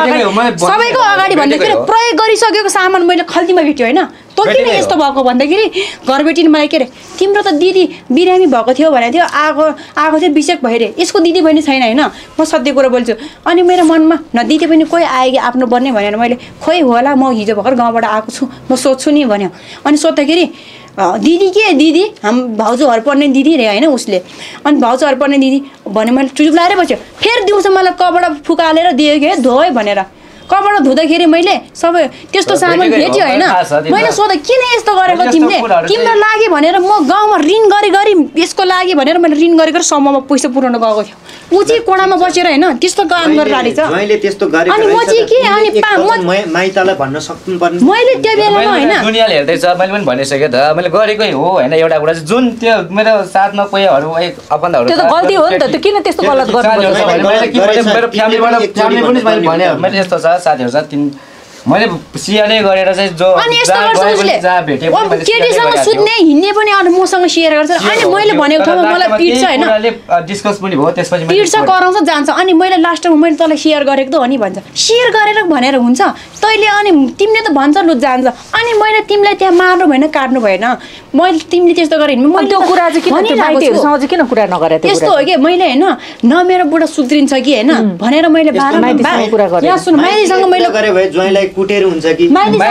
अगाडि भन्दाखेरि प्रयोग गरिसकेको सामान मैले खल्तीमा भेट्यो हैन तो किन यस्तो भएको भन्दाखेरि घरबेटीले मलाई के रे तिम्रो त दिदी बिरामी भएको थियो भनेको थियो आगो चाहिँ बिसेक भइरे यसको दिदी बहिनी छैन हैन म सत्य कुरा बोल्छु अनि मेरो मनमा न दिदी बहिनी कोही आएगी आफ्नो बन्ने भनेर मैले खोइ होला म हिजो भर्खर गाउँबाट आएको छु म सोध्छु नि भन्यो अनि सोध्दाखेरि दिदी के दिदी हाम भाउजूहरु पर्ने दिदी रे हैन उसले अनि भाउजूहरु पर्ने दिदी भने मैले चुजुक लाएर बस्यो फेरि दिउँसो मलाई कपडा फुकालेर दियो के धोय भनेर कपडा धुँदाखेरि मैले सबै त्यस्तो सामान भेट्यो होइन मैले सोधेँ किन यस्तो गरेको तिमीले तिम्रो लागि भनेर म गाउँमा ऋण गरी यसको लागि भनेर मैले ऋण गरेर समूहमा पैसा पुर्याउन गएको थियो ऊ चाहिँ कोणामा बसेर होइन त्यस्तो काम गरेर रहेछ ज्वाइँले त्यस्तो गरेको अनि म चाहिँ के अनि माइतालाई भन्न सक्नुपर्ने मैले त्यो बेलामा होइन दुनियाँले हेर्दैछ मैले पनि भनिसकेँ त मैले गरेकै हो होइन एउटा कुरा चाहिँ जुन त्यो मेरो साथमा कोहीहरू आफन्तहरू त्यो त गल्ती हो नि त त्यो किन त्यस्तो गलत गर्नुपर्छ मेरो फ्यामिली पनि मैले भने मैले यस्तो छ साथीहरू छ मैले सेयर नै गरेर चाहिँ जो अनि यस्तो गर्छ उसले केटीसँग सुत्ने हिँड्ने पनि अनि मसँग सेयर गर्छ अनि मैले भनेको ठाउँमा मलाई पिट्छ होइन डिस्कस पनि भयो त्यसपछि पिट्छ कराउँछ जान्छ अनि मैले लास्टमा मैले तँलाई सेयर गरेको त हो नि भन्छ सेयर गरेर भनेर हुन्छ तैँले अनि तिमीले त भन्छ लु जान्छ अनि मैले तिमीलाई त्यहाँ मार्नु भएन काट्नु भएन मैले तिमीले त्यस्तो गरेँ मैले त्यो कुरा चाहिँ किन त्यो माइतीहरुसँग चाहिँ किन कुरा नगरे त्यो त्यस्तो हो कि मैले होइन न मेरो बुढा सुध्रिन्छ कि होइन भनेर मैले यहाँ सुन माइतीसँग मैले गरे भए ज्वाइँलाई कुटेर हुन्छ कि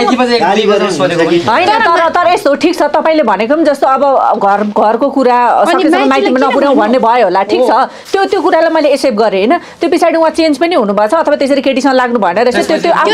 होइन तर यस्तो ठिक छ तपाईँले भनेको पनि जस्तो अब घरको कुरा सकेसम्म माइतीमा नपुर्याउँ भन्ने भयो होला ठिक छ त्यो कुरालाई मैले एक्सेप्ट गरेँ होइन त्यो पछाडि उहाँ चेन्ज पनि हुनुभएको छ अथवा त्यसरी केटीसँग लाग्नु भएन रहेछ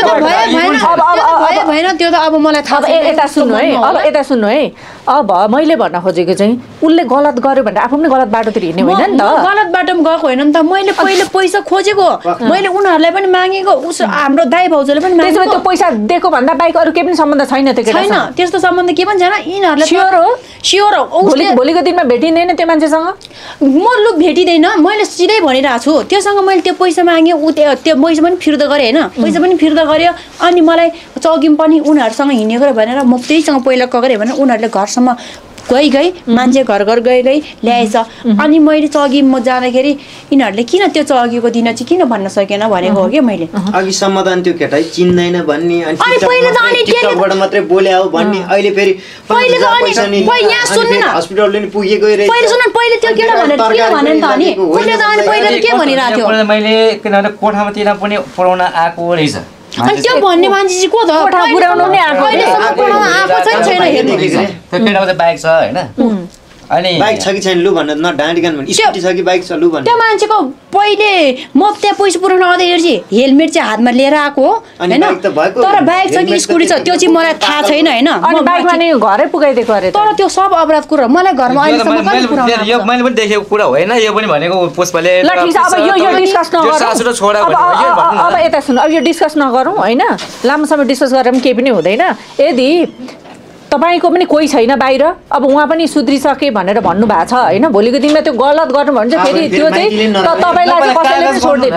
त्यो त अब मलाई थाहा यता सुन्नु है अब यता सुन्नु है अब मैले भन्न खोजेको चाहिँ उसले गलत गर्यो भनेर आफू पनि गलत बाटोतिर हिँड्ने होइन नि त गलत बाटोमा गएको होइन नि त मैले पहिले पैसा खोजेको मैले उनीहरूलाई पनि मागेको उस हाम्रो दाइ भाउजूले पनि मागेको त्यो पैसा दिएको भन्दा बाइक अरू केही पनि सम्बन्ध छैन त्यो छैन त्यस्तो सम्बन्ध के पनि छैन यिनीहरूले स्योर हो भोलिको दिनमा भेटिँदैन त्यो मान्छेसँग म लु भेटिँदैन मैले सिधै भनिरहेको छु त्योसँग मैले त्यो पैसा मागेँ ऊ त्यो पैसा पनि फिर्ता गरेँ होइन पैसा पनि फिर्ता गर्यो अनि मलाई चौकीमा पनि उनीहरूसँग हिँडेको भनेर म त्यहीसँग पहिला गरेँ भने उनीहरूले घरसम्म गई मान्छे घर गई ल्याएछ अनि मैले चौकी म जाँदाखेरि यिनीहरूले किन त्यो चौकीको दिन चाहिँ किन भन्न सकेन भनेको हो कि मैले अघि समाधान त्यो केटा चिन्दैन भन्ने अनि पहिले त अनि टिकटकबाट मात्रै बोले हो भन्ने अहिले फेरि पहिले त अनि यहाँ सुन्नु न हस्पिटलले नि पुगेको रे पहिले सुन्नु पहिले त्यो केटा भनेर के भने त अनि उसले त अनि पहिले के भनिरहेको थियो मैले किनभने कोठामा तिर पनि पुराउन आएको रहेछ अनि त्यो भन्ने मान्छे चाहिँ को त कोठा पुर्याउनु नि आएको छैन हेर्नु त्यो केटाको चाहिँ बाइक छ होइन अनि बाइक छ कि छैन लु भन्न न डाँडिकन भने स्कुटी छ कि बाइक छ लु भन्न त्यो मान्छेको पहिले म त्यहाँ पैसा पुर्याउन आउँदाखेरि चाहिँ हेलमेट चाहिँ हातमा लिएर आएको होइन तर बाइक छ कि स्कुटी छ त्यो चाहिँ मलाई थाहा छैन होइन अनि बाइकमा नि घरै पुगाइदिएको अरे तर त्यो सब अपराध कुरा मलाई घरमा अहिलेसम्म कति पुर्याउनु यो मैले पनि देखेको कुरा होइन यो पनि भनेको पुष्पले ल ठिक छ अब यो डिस्कस नगरौँ अब यता सुन्नु अब यो डिस्कस नगरौँ होइन लामो समय डिस्कस गरेर पनि केही पनि हुँदैन यदि तपाईँको पनि कोही छैन बाहिर अब उहाँ पनि सुध्रिसके भनेर भन्नुभएको छ होइन भोलिको दिनमा त्यो गलत गर्नु भने चाहिँ फेरि त्यो चाहिँ तपाईँलाई चाहिँ कसैले पनि छोड्दैन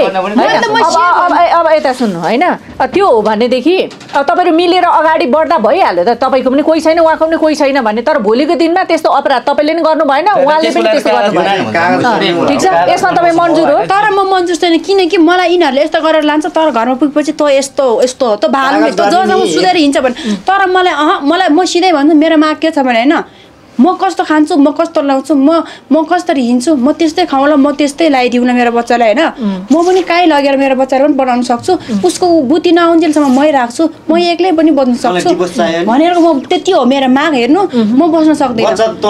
है अब यता सुन्नु होइन त्यो हो भनेदेखि अब तपाईँहरू मिलेर अगाडि बढ्दा भइहाल्यो त तपाईँको पनि कोही छैन उहाँको पनि कोही छैन भने तर भोलिको दिनमा त्यस्तो अपराध तपाईँले पनि गर्नु भएन उहाँले पनि त्यस्तो गर्नु भएन ठिक छ यसमा तपाईँ मन्जुर हो तर म मन्जुर छैन किनकि मलाई यिनीहरूले यस्तो गरेर लान्छ तर घरमा पुगेपछि त यस्तो यस्तो हो त भालु जससँग सुधेर हिँड्छ भने तर मलाई म सिधै भन्छु मेरो माग के छ भने होइन म कस्तो खान्छु म कस्तो लाउँछु म कसरी हिँड्छु म त्यस्तै खाउँला म त्यस्तै लगाइदिउँ न मेरो बच्चालाई होइन म पनि कहीँ लगेर मेरो बच्चालाई पनि बनाउन सक्छु उसको बुद्धि नआउन्जेलसम्म मै राख्छु म एक्लै पनि बस्न सक्छु भनेर म त्यति हो मेरो माग हेर्नु म बस्न सक्दिनँ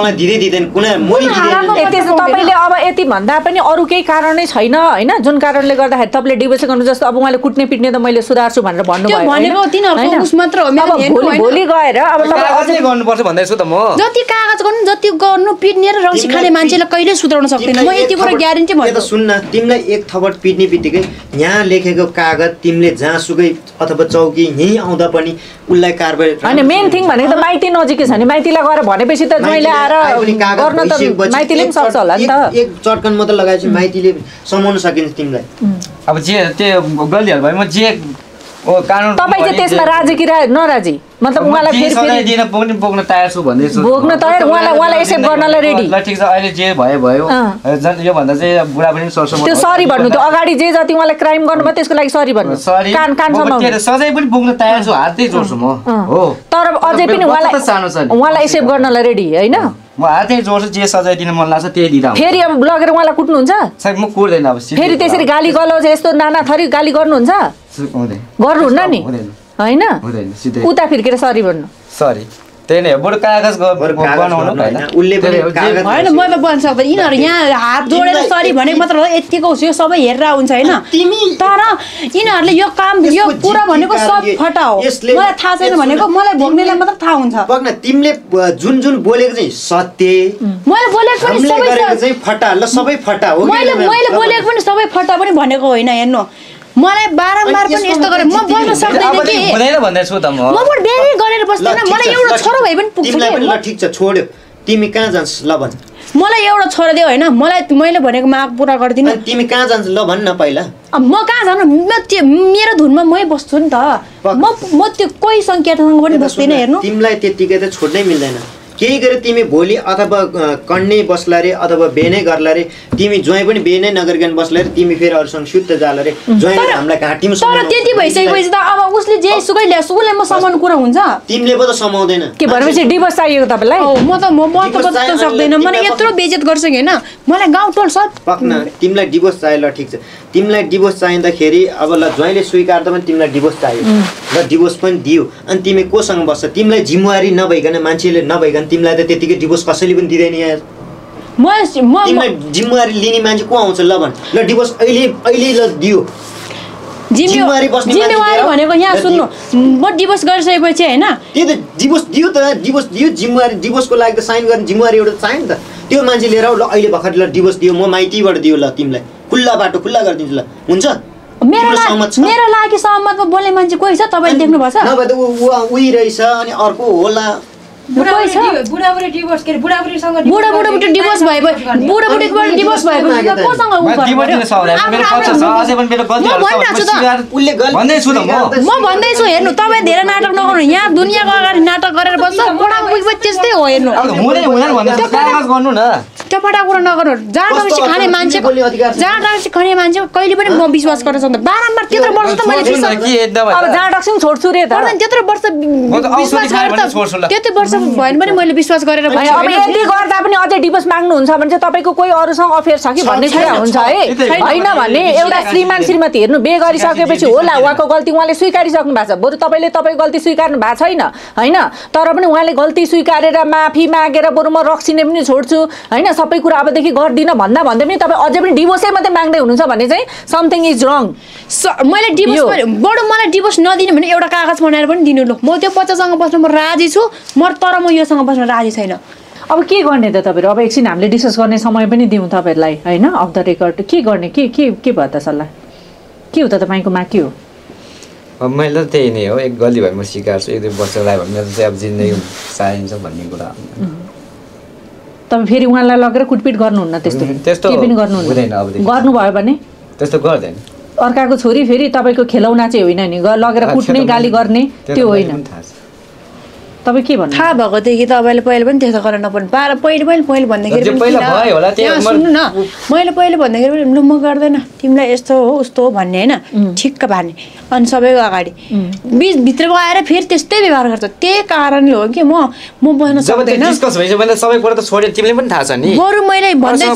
तपाईँले अब यति भन्दा पनि अरू केही कारणै छैन होइन जुन कारणले गर्दाखेरि तपाईँले डिभोर्स गर्नु जस्तो अब उहाँले कुट्ने पिट्ने त मैले सुधार्छु भनेर भन्नुभयो भोलि गएर अब गर्नुपर्छ भन्दैछु त म जति कागज गर्नु जति गर्नु पिट्ने र रक्सी खाने मान्छेलाई कहिले सुधार्न सक्दैन म यति कुरा ग्यारेन्टी भन्छु सुन्न तिमीलाई एक थपट पिट्ने बित्तिकै यहाँ लेखेको कागज तिमीले जहाँसुकै अथवा चौकी यहीँ आउँदा पनि उसलाई कारबाही होइन मेन थिङ भनेको त माइती नजिकै छ नि माइतीलाई गएर भनेपछि त ज्वाइँले आएर गर्न त माइतीले पनि सक्छ होला नि त एक चटकन मात्र लगाएपछि माइतीले समाउन सकिन्छ तिमीलाई अब जे त्यो गल्तीहरू भयो म जे कानुन तपाईँ चाहिँ त्यसमा राजी कि नराजी मतलब उहाँलाई फेरि दिन पनि बोक्न तयार छु भन्दैछु बोक्न तयार उहाँलाई एक्सेप्ट गर्नलाई रेडी ल ठिक छ अहिले जे भयो यो भन्दा चाहिँ बुढा पनि सरसम्म त्यो सरी भन्नु त्यो अगाडि जे जति उहाँलाई क्राइम गर्नुभयो त्यसको लागि सरी भन्नु कान सजाय पनि बोक्न तयार छु हातै जोड्छु म हो तर अझै पनि उहाँलाई एक्सेप्ट गर्नलाई रेडी होइन म हातै जोड्छु जे सजाय दिन मन लाग्छ त्यही दिँदा फेरि अब लगेर उहाँलाई कुट्नुहुन्छ म कुट्दैन अब फेरि त्यसरी गाली गलौज यस्तो नाना थरी गाली गर्नुहुन्छ गर्नुहुन्न नि होइन उता फिर्केर सरी भन्नु सरी त्यही नै बरु कागज बनाउनु होइन उसले पनि कागज होइन म त बन्न सक्दैन यिनीहरू यहाँ हात जोडेर सरी भनेको मात्र हो यतिको यो सबै हेरेर हुन्छ होइन तर यिनीहरूले यो काम यो कुरा भनेको सब फटा हो मलाई थाहा छैन भनेको मलाई भोग्नेलाई मात्र थाहा हुन्छ बग्न तिमीले जुन बोलेको चाहिँ सत्य मैले बोलेको पनि सबै चाहिँ फटा ल सबै फटा हो मैले बोलेको पनि सबै फटा पनि भनेको होइन हेर्नु मलाई बारम्बार पनि यस्तो गरे म बोल्न सक्दैन के हुँदैन भन्दै छु त म बरु बिहे गरेर बस्दैन मलाई एउटा छोरो भए पनि पुग्छ तिमीलाई पनि ल ठिक छ छोड्यो तिमी कहाँ जान्छस् ल भन् मलाई एउटा छोरा दियो होइन मैले भनेको माग पुरा गर्दिनँ तिमी कहाँ जान्छस् ल भन् न पहिला म कहाँ जानु मेरो धुनमा मै बस्छु नि त म त्यो कोही केटासँग पनि बस्दैन हेर्नु तिमीलाई त्यतिकै त छोड्नै मिल्दैन केही गरे तिमी भोलि अथवा कन्ने बस्ला रे अथवा बेनै गर्ला रे तिमी ज्वाइँ पनि बेनै नगरिकन बस्ला रे तिमी फेरि अरूसँग सुत्त जाला रे ज्वाइँले हामीलाई घाँटीमा तर त्यति भइसकेपछि त अब उसले जे सुकै ल्यास उसले म समाउनु कुरा हुन्छ तिमीले पो त समाउँदैन के भनेपछि डिभोर्स चाहिएको तपाईँलाई म त बच्न सक्दैन मलाई यत्रो बेइज्जत गर्छ कि होइन मलाई गाउँटोल सब पक्न तिमीलाई डिभोर्स चाहियो ल ठिक छ तिमीलाई डिभोर्स चाहिँदाखेरि अब ल ज्वाइँले स्वीकार्दा पनि तिमीलाई डिभोर्स चाहियो र डिभोर्स पनि दियो अनि तिमी कोसँग बस्छ तिमीलाई जिम्मेवारी नभइकन मान्छेले नभइकन तिमीलाई त त्यतिकै डिभोर्स कसैले पनि दिँदैन यार तिमीलाई जिम्मेवारी लिने मान्छे को आउँछ ल भन् ल डिभोर्स अहिले ल दियो जिम्मेवारी भनेको यहाँ सुन्नु म डिभोर्स गरिसकेपछि होइन त्यही त डिभोर्स दियो जिम्मेवारी डिभोर्सको लागि त साइन गर्ने जिम्मेवारी एउटा चाहियो नि त त्यो मान्छे लिएर ल अहिले भर्खर ल डिभोर्स दियो म माइतीबाट दियो ल तिमीलाई खुल्ला बाटो खुल्ला गरिदिन्छु ल हुन्छ मेरो लागि सहमतमा बोल्ने मान्छे कोही छ तपाईँले देख्नु भएको छ नभए त उही रहेछ अनि अर्को होला बुढाबुढी डिभोर्स के बुढाबुढीसँग बुढाबुढी डिभोर्स भएपछि बुढाबुढीबाट डिभोर्स भएपछि कोसँग उ म भन्दैछु हेर्नु तपाईँ धेरै नाटक नगर्नु यहाँ दुनियाँको अगाडि नाटक गरेर बस्छ बुढामा पुगेपछि त्यस्तै हो हेर्नु त्यो फटा कुरा नगर्नु जहाँ रक्सी खाने मान्छेको कहिले पनि म विश्वास गर्न सक्दैन बारम्बार त्यत्रो वर्ष त मैले अब जहाँ रक्सी छोड्छु रे त्यत्रो वर्ष विश्वास गरेर त्यति वर्ष भएन पनि मैले विश्वास गरेर अब यदि गर्दा पनि अझै डिभोर्स माग्नुहुन्छ भने चाहिँ तपाईँको कोही अरूसँग अफेयर छ कि भन्ने कुरा हुन्छ है होइन भने एउटा श्रीमान श्रीमती हेर्नु बिहे गरिसकेपछि होला उहाँको गल्ती उहाँले स्वीकारिसक्नु भएको छ बरु तपाईँले तपाईँको गल्ती स्वीकार्नु भएको छैन होइन तर पनि उहाँले गल्ती स्वीकारेर माफी मागेर बरु म रक्सीने पनि छोड्छु होइन सबै कुरा अबदेखि गर्दिनँ भन्दा भन्दै पनि तपाईँ अझै पनि डिभोर्सै मात्रै माग्दै हुनुहुन्छ भने चाहिँ समथिङ इज रङ मैले डिभोर्स बरु मलाई डिभोर्स नदिनु भने एउटा कागज बनाएर पनि दिनु ल म त्यो बच्चासँग बस्न म राजी छु तर म योसँग बस्न राजी छैन अब के गर्ने त तपाईँहरू अब एकछिन हामीले डिस्कस गर्ने समय पनि दिउँ तपाईँहरूलाई होइन अफ द रेकर्ड के गर्ने के भयो त सल्लाह के हो त तपाईँको माग के हो अब मैले त त्यही नै हो एक गल्ती भए म सिकार्छु एक दुई वर्ष लाग्यो भने मेरो चाहिँ अब जिन्दगी चाहिन्छ भन्ने कुरा तपाईँ फेरि उहाँलाई लगेर कुटपिट गर्नुहुन्न त्यस्तो के पनि गर्नुहुन्न गर्नुभयो भने त्यस्तो गर्दैन अर्काको छोरी फेरि तपाईँको खेलौना चाहिँ होइन नि लगेर कुट्ने गाली गर्ने त्यो होइन तपाईँ के भन्नु थाहा भएकोदेखि तपाईँले पहिले पनि त्यस्तो गरेर नपर्ने पहिले भन्दाखेरि सुन्नु न मैले पहिले भन्दाखेरि पनि लु म गर्दैन तिमीलाई यस्तो हो उस्तो हो भन्ने होइन ठिक्क भन्ने अनि सबैको अगाडि भित्रको आएर फेरि त्यस्तै व्यवहार गर्छ त्यही कारणले हो कि म बस्न सक्दैन बरु मैले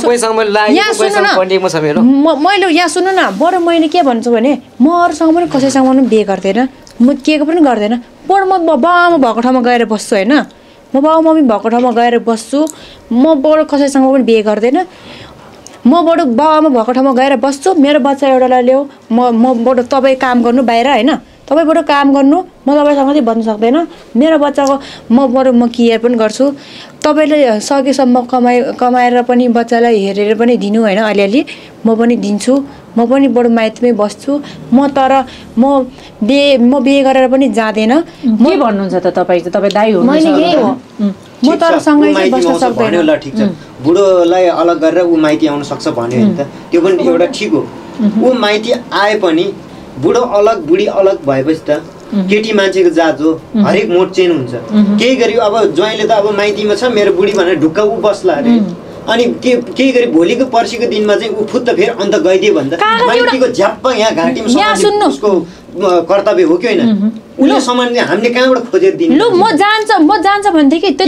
मैले यहाँ सुन्नु न बरु मैले के भन्छु भने म अरूसँग पनि कसैसँग पनि बिहे गर्दैन म के पनि गर्दैन बरु म बाबुआमा भएको ठाउँमा गएर बस्छु होइन म बाबुमम्मी भएको ठाउँमा गएर बस्छु म बरु कसैसँग पनि बिहे गर्दैन म बरु बाबुआमा भएको ठाउँमा गएर बस्छु मेरो बच्चा एउटालाई ल्याऊ म बरु तपाईँ काम गर्नु बाहिर होइन तपाईँबाट काम गर्नु म तपाईँसँग चाहिँ बस्न सक्दैन मेरो बच्चाको बरु म केयर पनि गर्छु तपाईँले सकेसम्म कमाएर पनि बच्चालाई हेरेर पनि दिनु होइन अलिअलि म पनि दिन्छु म पनि बरु माइतमै बस्छु तर म बिहे गरेर पनि जाँदैन के भन्नुहुन्छ त तपाईँ दाइ हो मैले यही हो म तर सँगै चाहिँ बस्न सक्दैन ल ठिक छ बुढोलाई अलग गरेर ऊ माइती आउन सक्छ भन्यो नि त त्यो पनि एउटा ठिक हो ऊ माइती आए पनि बुढो अलग बुढी अलग भएपछि त केटी मान्छेको जात हो हरेक मोड चेन्ज हुन्छ केही गरी अब ज्वाइँले त अब माइतीमा छ मेरो बुढी भनेर ढुक्क ऊ बस्ला अरे अनि केही गरी भोलिको पर्सिको दिनमा चाहिँ ऊ फुत्त फेरि अन्त गइदियो भन्दा माइतीको झ्याप्प यहाँ घाँटीमा उसको कर्तव्य हो कि होइन उसले सामान हामीले कहाँबाट खोजेर दिनु लु म जान्छ भन्थे कि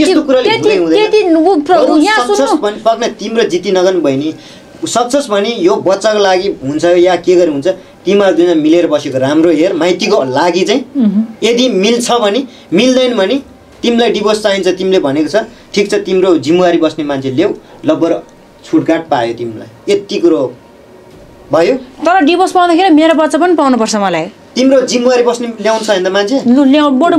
तिम्रो जिती नगर्नु बहिनी सक्सेस भने यो बच्चाको लागि हुन्छ या के गरी हुन्छ तिमीहरू दुईजना मिलेर बसेको राम्रो हेर माइतीको लागि चाहिँ यदि मिल्छ भने मिल्दैन भने तिमीलाई डिभोर्स चाहिन्छ तिमीले भनेको छ ठिक छ तिम्रो जिम्मेवारी बस्ने मान्छे ल्याऊ ल बरु छुटकाट पायो तिमीलाई यति कुरो भयो तर डिभोर्स पाउँदाखेरि मेरो बच्चा पनि पाउनुपर्छ मलाई तिम्रो जिम्मेवारी बस्ने ल्याउँछ हैन त मान्छे लु ल्याउ बडु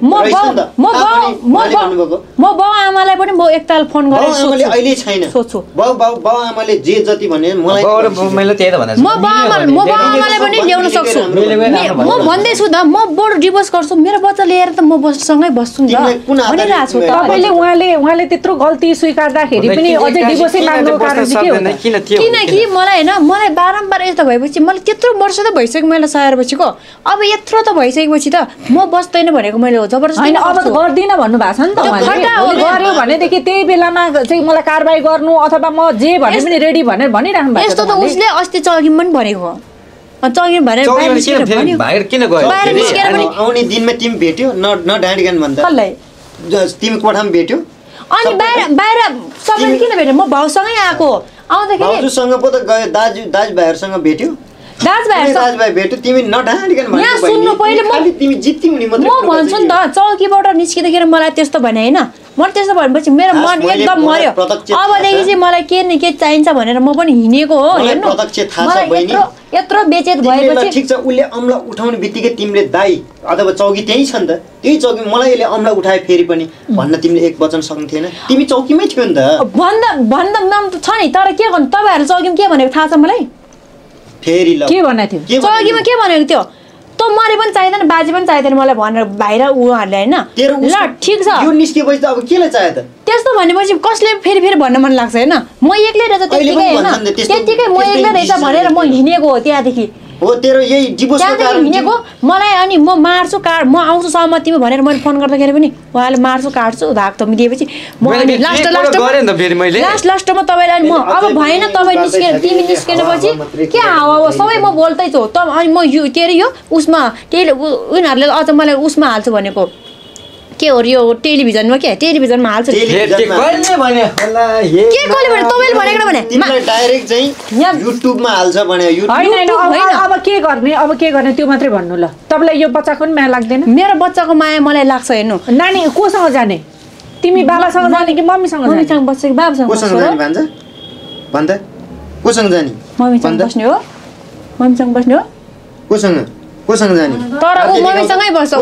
म बाउ आमालाई पनि म एकताल फोन गरेर आमाले अहिले छैन बाउ आमाले जे जति भने मलाई मैले त्यही त भनेको म बाउ आमालाई पनि ल्याउन सक्छु म भन्दै छु त म बडु डिभोर्स गर्छु मेरो बच्चा लिएर त म सँगै बस्छु नि त भनिरहेको छु तपाईले उहाँले त्यत्रो गल्ती स्वीकार्दाखेरि पनि अझै डिभोर्सै माग्नुको कारण चाहिँ के हो किनकि मलाई हैन मलाई बारम्बार यस्तो भएपछि मलाई त्यत्रो वर्ष त भइसक्यो मैले सहेरपछिको अब यत्रो त भइसकेपछि त म बस्दैन भनेको मैले जबरजस्ती हैन अब गर्दिन भन्नु भएको छ नि त उहाँले गर्यो भनेदेखि त्यही बेलामा चाहिँ मलाई कारबाही गर्नु अथवा म जे भने पनि रेडी भनेर भनिराख्नु भएको यस्तो त उसले अस्ति चौकीमा पनि भनेको चौकीमा भनेर बाहिर किन गयो आउने दिनमा तिमी भेट्यो न डाँडिगान भन्दा तिमी कोठामा भेट्यो अनि बाहिर सबै किन भेट्यो म भाउसँगै आएको आउँदाखेरि भाउजूसँग पो त गयो दाजुभाइहरुसँग भेट्यो दाजुभाइ भेट्यो तिमी नढाँडिकन भन्नु यहाँ सुन्नु पहिले खाली तिमी जित्ति हुने मात्रै म भन्छु नि त चौकीबाट निस्किँदाखेरि मलाई त्यस्तो भने हैन म त्यस्तो भनेपछि मेरो मन एकदम मर्यो अबदेखि चाहिँ मलाई के न के चाहिन्छ भनेर म पनि हिँडेको हो हेर्नु यत्रो बेचेत भएपछि ठीक छ उले अम्ला उठाउने बित्तिकै तिमीले दाइ अथवा चौकी त्यही छ नि त त्यही चौकी मलाई यसले अम्ला उठाए फेरि पनि भन्न तिमीले एक वचन सक्थेन तिमी चौकीमै थियो नि त भन्दा नाम त छ नि तर के गर्नु तपाईहरु चौकीमा के भनेको थाहा छ मलाई फेरि ल के भनेको थियो चौकीमा के भनेको थियो त मरे पनि चाहिदैन बाजे पनि चाहिदैन मलाई भनेर भाइर उहाँहरुले हैन ल ठीक छ यो निस्केपछि त अब केले चाहियो त त्यस्तो भनेपछि कसले फेरि भन्न मन लाग्छ हैन म एक्लै रहेछ त्यतिकै हैन त्यतिकै म एक्लै रहेछ भनेर म हिँडेको हो त्यहाँदेखि हो तेरो यही डिभोर्सको कारण हिँडेको मलाई अनि म मार्छु म आउँछु सहमतिमा भनेर मैले फोन गर्दाखेरि पनि उहाँले मार्छु काट्छु धाक त मिदिएपछि म अनि लास्टमा तपाईलाई म अब भएन तपाई निस्केर तिमी निस्केपछि के हावा सबै म बोल्दै छु त अनि म यो के रे यो उसमा उनीहरुले अझ मलाई उसमा हाल्छु भनेको के हो यो टेलिभिजनमा के टेलिभिजनमा हाल्छ के कहिले भने होला के कहिले भने तपाईले भनेको भने तिमीलाई डाइरेक्ट चाहिँ युट्युबमा हाल्छ भने अब के गर्ने त्यो मात्रै भन्नु ल तपाईलाई यो बच्चाको पनि माया लाग्दैन मेरो बच्चाको माया मलाई लाग्छ हेर्नु नानी कोसँग जाने तिमी बाबासँग जाने कि मम्मीसँग जाने मम्मीसँग बस्छ कि बाबासँग बस्छ कोसँग जाने भन्छ भन्छ कोसँग जाने मम्मीसँग बस्ने हो मम्मीसँग बस्ने हो कोसँग जाने तर उ मम्मीसँगै बस्छ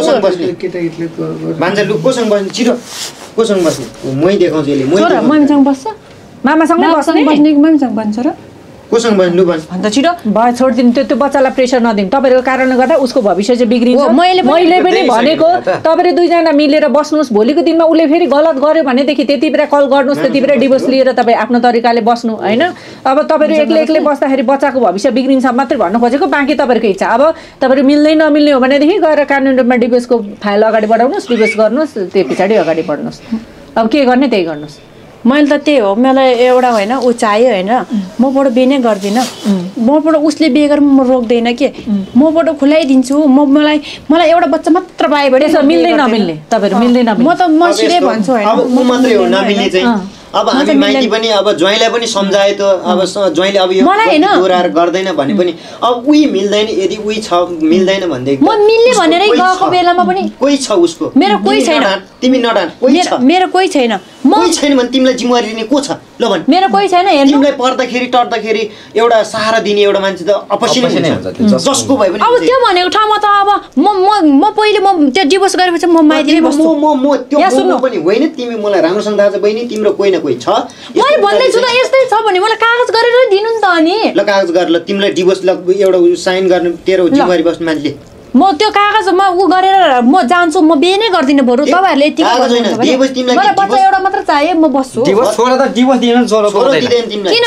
भन्छ लु कोसँग बस्ने छिटो कोसँग बस्ने मै देखाउँछु यसले मै मम्मीसँग बस्छ मामासँगै बस्ने कि मम्मीसँग बस्छ र कोसँग बस्ने लु भन्छ भन्दा छिटो भयो छोड्दिनु त्यो बच्चालाई प्रेसर नदिनु तपाईहरुको कारणले गर्दा उसको भविष्य चाहिँ बिग्रिन्छ मैले पनि भनेको तपाईहरु दुईजना मिलेर बस्नुस् भोलिको दिनमा उले फेरि गलत गर्यो भनेदेखि त्यतिबेला कल गर्नुस् त्यतिबेला डिभोर्स लिएर तपाई आफ्नो तरिकाले बस्नु हैन अब तपाईहरु एक्लै बस्दाखेरि बच्चाको भविष्य बिग्रिन्छ मात्रै भन्न खोजेको बाँकी तपाईहरुको इच्छा अब तपाईहरु मिल्दै नमिल्ने हो भनेदेखि गएर कानुनी रूपमा डिभोर्सको फाइल अगाडि बढाउनुस् डिभोर्स गर्नुस् त्यो पछाडी अगाडि बढ्नुस् अब के गर्ने त्यही गर्नुस् मैले त त्यही हो मलाई एउटा होइन ऊ चाहियो होइन मबाट बिहे नै गर्दिनँ मबाट उसले बिहे गरेर म रोक्दैन के मबाट खुलाइदिन्छु मलाई एउटा बच्चा मात्र पाए भने मिल्दै नमिल्ने तपाईहरु मिल्दै नमिल्ने म त म सिधै भन्छु हैन अब उ मात्रै हो नमिल्ने चाहिँ अब हामी माइती पनि अब ज्वाइँलाई पनि सम्झाए त अब ज्वाइँले अब यो दोहोऱ्याएर गर्दैन भने पनि अब उही मिल्दैन यदि उही छ मिल्दैन भन्दै म मिल्ने भनेरै गएको बेलामा पनि कोही छ उसको मेरो कोही छैन तिमी नडान कोही छ मेरो कोही छैन कोही छैन भने तिमीलाई जिम्मेवारी लिने को छ ल भन् मेरो कोही छैन हेर्नु तिमीलाई टर्दाखेरि एउटा सहारा दिने एउटा मान्छे त अवश्य नै हुन्छ जसको भए पनि अब त्यो भनेको ठाउँमा त अब म पहिले म त्यो डिभोर्स गरेपछि म माइतीमै बस्छु म त्यो पनि होइन तिमी मलाई राम्रोसँग थाहा छ बहिनी तिम्रो कोही न कोही छ मैले भन्दै छु त यस्तै छ भने मलाई कागज गरेर दिनु नि त अनि ल कागज गर ल तिमीलाई डिभोर्स एउटा साइन गर्ने तेरो जिम्मेवारी बस्ने मान्छेले म त्यो कागजमा उ गरेर म जान्छु म बिहे नै गर्दिन बरु तपाईहरुले यति मलाई बच्चा एउटा मात्र चाहियो म बस्छु डिभोर्स छोरा त डिभोर्स दिनु छोरा पाउँदैन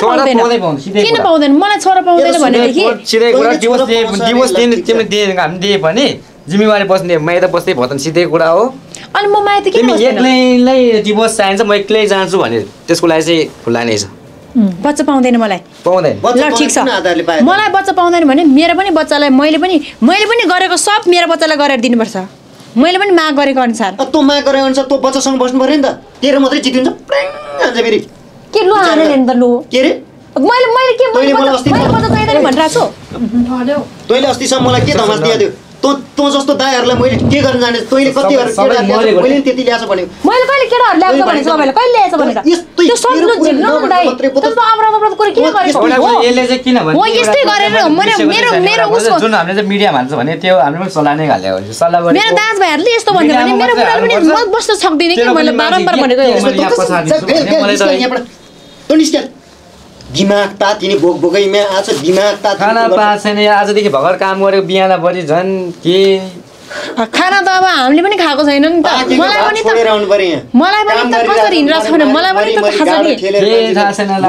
किन पाउँदैन मलाई छोरा पाउँदैन भनेदेखि सिधै कुरा डिभोर्स दिने तिमीले दिए हामी दिए पनि जिम्मेवारी बस्ने माइत बस्दै भतन सिधै कुरा हो अनि म माइत किन तिमी एक्लैलाई डिभोर्स चाहिन्छ म एक्लै जान्छु भने त्यसको लागि चाहिँ खुला नै छ बच्चा पाउँदैन मलाई पाउँदैन ल ठीक छ मलाई बच्चा पाउँदैन भने मेरो पनि बच्चालाई मैले पनि गरेको सब मेरो बच्चालाई गरेर दिनुपर्छ मैले पनि माग गरेको अनुसार तँ माग गरेको अनुसार तँ बच्चासँग बस्नु पर्यो नि त तेरो मात्रै जितिन्छ फेरि के लु हाने नि त लु के रे मैले के मैले बच्चा चाहिँदैन भनिरहेको छु तैँले अस्तिसम्म मलाई के धमास दिएको थियो तँ जस्तो दाइहरूलाई मैले के गर्न जाने तैँले कति मैले त्यति ल्याएको भनेको मैले कहिले केटाहरू ल्याएको भनेको तपाईँले कहिले ल्याएछ भनेर त्यो सक्नु झिक्नु न दाइ त्यस्तो अमरात कुरा किन गरेको यसले चाहिँ किन भने हो यस्तै गरेर मेरो उसको जुन हामीले चाहिँ मिडिया भन्छ भने त्यो हामीले पनि सल्लाह नै हाल्यो सल्लाह गरेको मेरो दाजुभाइहरूले यस्तो भन्यो भने मेरो बुढाले पनि म बस्न सक्दिनँ कि मैले बारम्बार भनेको दिमाग तातिने बोकैमा आज दिमाग तातिने खाना पाएको छैन आजदेखि भर्खर काम गरेको बिहान बढी झन् के खाना त अब हामीले पनि खाएको छैन नि त मलाई पनि त कसरी हिँडिरहेको छ भने मलाई पनि त थाहा छ नि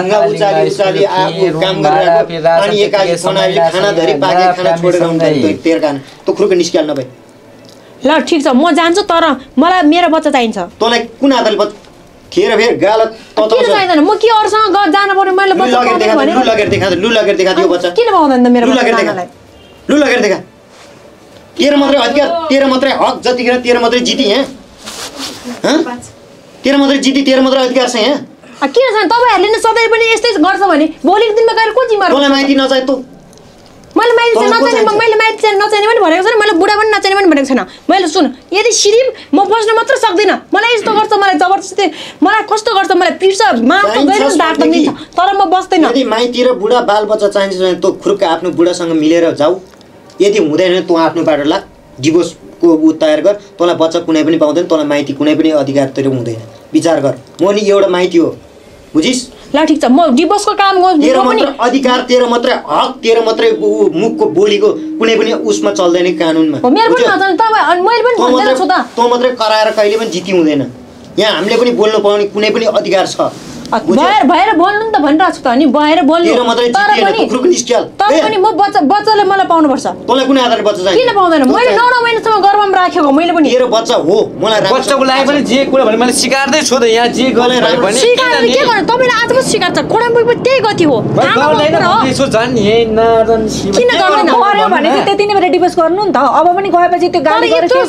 ल ठिक छ म जान्छु तर मलाई मेरो बच्चा चाहिन्छ तँलाई कुन आधारले खेर फेर गाल किन चाहिँदैन म के अरूसँग जानु पर्यो मैले बच्चा पाउँदैन भने लु लगेर देखा दियो बच्चा किन पाउँदैन त मेरो बच्चालाई लु लगेर देखा तेरो मात्रै अधिकार तेरो मात्रै हक जतिखेर तेरो मात्रै जिती यहाँ तेरो मात्रै जिती तेरो मात्रै अधिकार छ यहाँ किन छैन तपाईँहरूले नै सधैँ पनि यस्तै गर्छ भने भोलिको दिनमा गएर को जिम्मा तँलाई माइती नचाहे तँ मैले माइती नचाहिने मैले माइती नचाहिने पनि भनेको छैन मैले बुढा पनि नचाहिने पनि भनेको छैन मैले सुन यदि सिरिप म बस्न मात्र सक्दिनँ मलाई यस्तो गर्छ मलाई जबरजस्ती मलाई कस्तो गर्छ मलाई पिर्छ मार्छ गएर दाँत दिन्छ तर म बस्दैन यदि माइती र बुढा बालबच्चा चाहिन्छ भने तँ खुर्क आफ्नो बुढासँग मिलेर जाऊ यदि हुँदैन तँ आफ्नो बाटो लाग डिभोर्सको ऊ तयार गर तँलाई बच्चा कुनै पनि पाउँदैन तँलाई माइती कुनै पनि अधिकार तेरो हुँदैन विचार गर म नि एउटा माइती हो बुझिस् ल ठिक छ म डिभोर्सको काम तेरो मात्र अधिकार तेरो मात्रै हक तेरो मात्रै मुखको बोलीको कुनै पनि उसमा चल्दैन कानुनमा मेरो पनि नचल्ने तपाईँ मैले पनि भन्दैन छु त तँ मात्रै कराएर कहिले पनि जिती हुँदैन यहाँ हामीले पनि बोल्नु पाउने कुनै पनि अधिकार छ भएर बोल्नु नि त भनिरहेको छु त अनि भएर बोल्नु तर पनि म बच्चाले मलाई पाउनुपर्छ तँलाई कुनै आधारले बच्चा चाहिन्छ किन पाउँदैन मैले 9 महिनासम्म गर्भमा राखेको मैले पनि तेरो बच्चा हो मलाई बच्चाको लागि पनि जे कुरा भने मैले सिकार्दै छु त यहाँ जे गरे पनि सिकाएर के गर्नु तपाईले आज पनि सिकार्छ कोडाम्बुई पनि त्यही गति हो यसो झन् यही नारन किन गर्दैन पर्यो भने चाहिँ त्यति नै बेला डिभोर्स गर्नु नि त अब पनि गएपछि त्यो गाली गरेर के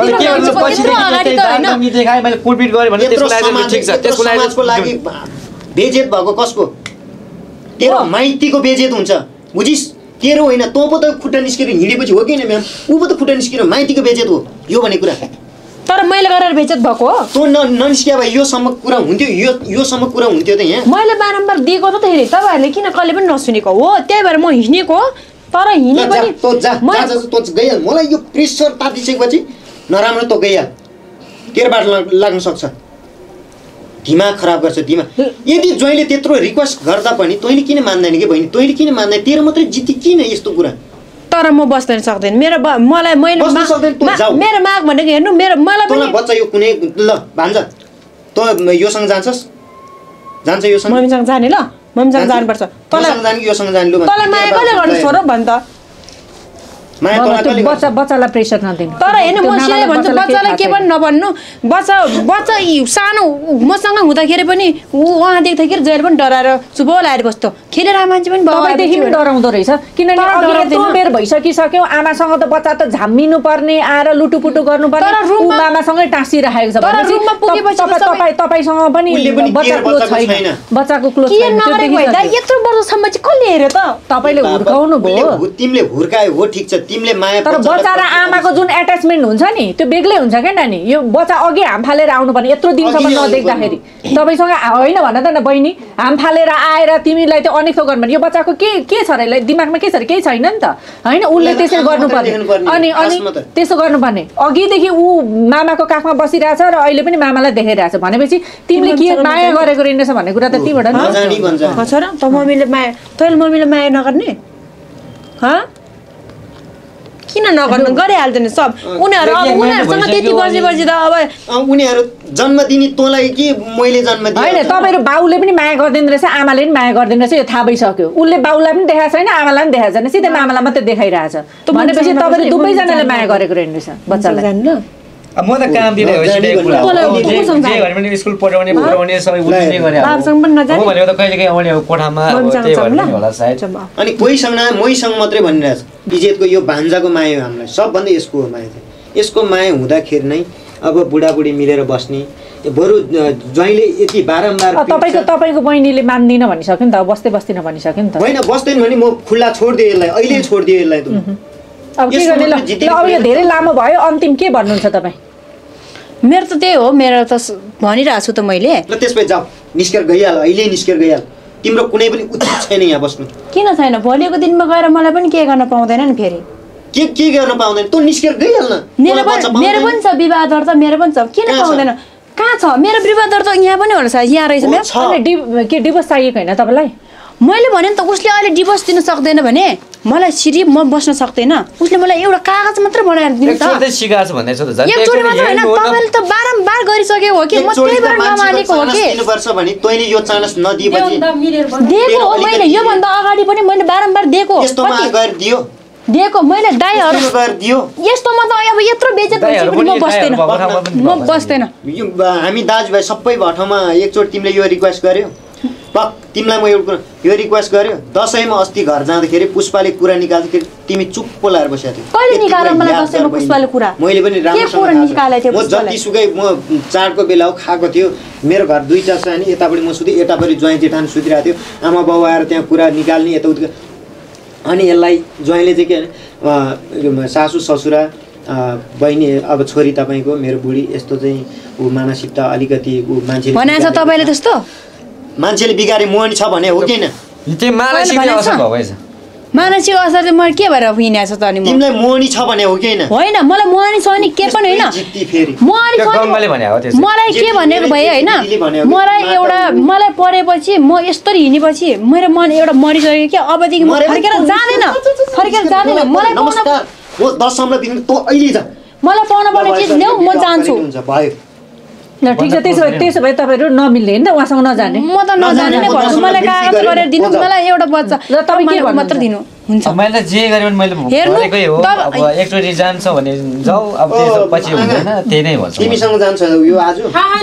गर्नु मैले कुटपिट गरे भने त्यसको लागि ठिक छ त्यसको लागि बेजेत भएको कसको तेरो माइतीको बेजेत हुन्छ बुझिस् तेरो होइन तँ पो त खुट्टा निस्केर हिँडेपछि हो कि न म्याम ऊ पो त खुट्टा निस्केर माइतीको बेजेत हो यो भन्ने कुरा तर मैले गरेर बेजेत भएको हो तँ ननिस्किया भए योसम्म कुरा हुन्थ्यो योसम्म कुरा हुन्थ्यो त यहाँ मैले बारम्बार दिएको त हेरेँ तपाईँहरूले किन कहिले पनि नसुनेको हो त्यही भएर म हिँडेको तर हिँडे पनि तँ गइहाल मलाई यो प्रेसर तातिसकेपछि नराम्रो तँ गइहाल तेरो बाटो लाग्न सक्छ दिमाग खराब गर्छ दिमाग यदि ज्वाइँले त्यत्रो रिक्वेस्ट गर्दा पनि तैँले किन मान्दैन कि बहिनी तैँले किन मान्दैन तेरो मात्रै जिती किन यस्तो कुरा तर म बस्दैन सक्दैन मेरो मलाई मेरो माग भनेको हेर्नु मेरो मलाई पनि बच्चा यो कुनै ल भान्जा तँ योसँग जान्छस् जान्छ योसँग मम्मीसँग जाने ल मम्मीसँग जानुपर्छ तँलाई जाने कि योसँग जाने लु तँलाई माया कसले गर्नु छोरो भन् त बच्चालाई प्रेसर नदिनु तर हेर्नु म सिधै भन्छु बच्चालाई के पनि नभन्नु बच्चा सानो मसँग हुँदाखेरि पनि उहाँ देख्दाखेरि जहिले पनि डराएर चुपो लाएर बस्छ खेलेर मान्छे पनि तपाईँदेखि पनि डराउँदो रहेछ किनभने यत्रो बेर भइसकिसक्यो आमासँग त बच्चा त झाम्मिनु पर्ने आएर लुटुपुटु गर्नुपर्ने आमासँगै टाँसिराखेको छ तपाईँसँग पनि बच्चा क्लोज छैन बच्चाको क्लोज छैन यत्रो वर्षसम्म चाहिँ कसले हेऱ्यो त तपाईँले हुर्काउनु भयो तिमीले हुर्कायो हो ठिक छ तिमीले माया तर बच्चा र आमाको जुन एट्याचमेन्ट हुन्छ नि त्यो बेग्लै हुन्छ क्या नानी यो बच्चा अघि हाम फालेर आउनुपर्ने यत्रो दिनसम्म नदेख्दाखेरि तपाईँसँग होइन भन त न बहिनी हाम फालेर आएर तिमीलाई त्यो अनेक्थो गर्नु यो बच्चाको के छ र दिमागमा के छ र केही छैन नि त होइन उसले त्यसरी गर्नुपर्ने अनि त्यसो गर्नुपर्ने अघिदेखि ऊ मामाको काखमा बसिरहेछ र अहिले पनि मामालाई देखाइरहेछ भनेपछि तिमीले के माया गरेको रहेछ भन्ने कुरा त त्यहीबाट नि त मम्मीले माया तैँले मम्मीले माया नगर्ने किन नगर्नु गरिहाल्छ नि सब उनीहरूसँग त्यति बजेपछि त अब उनीहरू जन्म दिने तँलाई कि मैले जन्म दिएँ होइन तपाईँहरू बाउले पनि माया गरिदिँदो रहेछ आमाले पनि माया गरिदिँदो रहेछ यो थाहा भइसक्यो उसले बाउलाई पनि देखाएको छैन आमालाई पनि देखाएको छैन सिधै मामालाई मात्रै देखाइरहेछ भनेपछि तपाईँले दुवैजनाले माया गरेको रहेछ बच्चालाई म त काम दिने स्कुल पढाउने सबै उल्टे गरे भनेको त कहिले काहीँ आउने कोठामा त्यही भएर होला सायद अनि कोहीसँग मैसँग मात्रै भनिरहेछ इज्जतको यो भान्जाको माया हो हामीलाई सबभन्दा यसको हो माया चाहिँ यसको माया हुँदाखेरि नै अब बुढाबुढी मिलेर बस्ने बरु ज्वाइँले यति बारम्बार तपाईँको बहिनीले मान्दिनँ भनिसक्यो नि त बस्दैन भनिसक्यो नि त होइन बस्दैन भने म खुल्ला छोडिदिएँ यसलाई अहिले छोडिदिएँ यसलाई अब के गर्ने ल अब यो धेरै लामो भयो अन्तिम के भन्नुहुन्छ तपाईँ मेरो त त्यही हो मेरो त भनिरहेको छु त मैले ल त्यसपछि जाऊ निस्केर गइहाल अहिले निस्केर गइहाल तिम्रो कुनै पनि उचित छैन यहाँ बस्नु किन छैन भोलिको दिनमा गएर मलाई पनि के गर्न पाउँदैन नि फेरि के गर्न पाउँदैन तँ निस्केर गइहाल न मेरो पनि छ विवाह दर्ता मेरो पनि छ किन पाउँदैन कहाँ छ मेरो विवाह दर्ता यहाँ पनि होला सायद यहाँ रहेछ मेरो के डिभोर्स चाहिएको होइन तपाईँलाई मैले भने नि त उसले अहिले डिभोर्स दिन सक्दैन भने मलाई सिरी म बस्न सक्दैन उसले मलाई एउटा कागज मात्र बनाएर दिनु त एकचोटि मात्र होइन तपाईँले त बारम्बार गरिसकेको हो कि म त्यही भएर नमानेको हो कि दिनुपर्छ भने तैँले यो चान्स नदिएपछि दिएको हो मैले योभन्दा अगाडि पनि मैले बारम्बार दिएको यस्तोमा गएर दियो दिएको मैले दाइहरू यस्तोमा त अब यत्रो बेइज्जत भइसक्यो म बस्दैन हामी दाजुभाइ सबै भटौमा एकचोटि तिमीले यो रिक्वेस्ट गर्यो तिमीलाई म एउटा यो रिक्वेस्ट गर्यो दसैँमा अस्ति घर जाँदाखेरि पुष्पाले कुरा निकाल्दाखेरि तिमी चुप्प लाएर बसेको थियौ कहिले निकालेर मलाई दसैँमा पुष्पाले कुरा मैले पनि राम्रोसँग म जतिसुकै म चाडको बेला हो खाएको थियो मेरो घर दुईटा छ अनि यतापट्टि म सुतेँ यतापट्टि ज्वाइँ जेठान सुतिरहेको थियो आमा बाउ आएर त्यहाँ कुरा निकाल्ने यताउति अनि यसलाई ज्वाइँले चाहिँ के भने सासू ससुरा बहिनी अब छोरी तपाईँको मेरो बुढी यस्तो चाहिँ ऊ मानसिकता अलिकति ऊ मान्छे भनेछ तपाईँले त्यस्तो मान्छेले बिगारे मोहनी छ भने हो कि हैन त्यो मानसिक असर भएको छ मानसिक असर चाहिँ मलाई के भएर हिँडेको छ त अनि तिमीलाई मोहनी छ भने हो कि हैन होइन मलाई मोहनी छ नि के पनि हैन मलाई के भनेको भए हैन मलाई एउटा मलाई परेपछि म यस्तरी हिँडेपछि मेरो मन एउटा मरिसक्यो कि अबदेखि म फर्केर जाँदैन मलाई नमस्कार म 10 सम्म दिन त अहिले जा मलाई पाउन पर्ने चिज ल्याऊ म जान्छु ल ठिक छ त्यसो भए तपाईँहरू नमिल्ने होइन उहाँसँग नजाने म त नजाने नै भन्छु मलाई कागज गरेर दिनु मलाई एउटा बच्चा र तपाईँ के मात्र दिनु हुन्छ मैले जे गरे पनि मैले भनेकै हो अब एकचोटि जान्छ भने जाऊ अब त्यसपछि हुँदैन त्यही नै भन्छ तिमीसँग जान्छ यो आज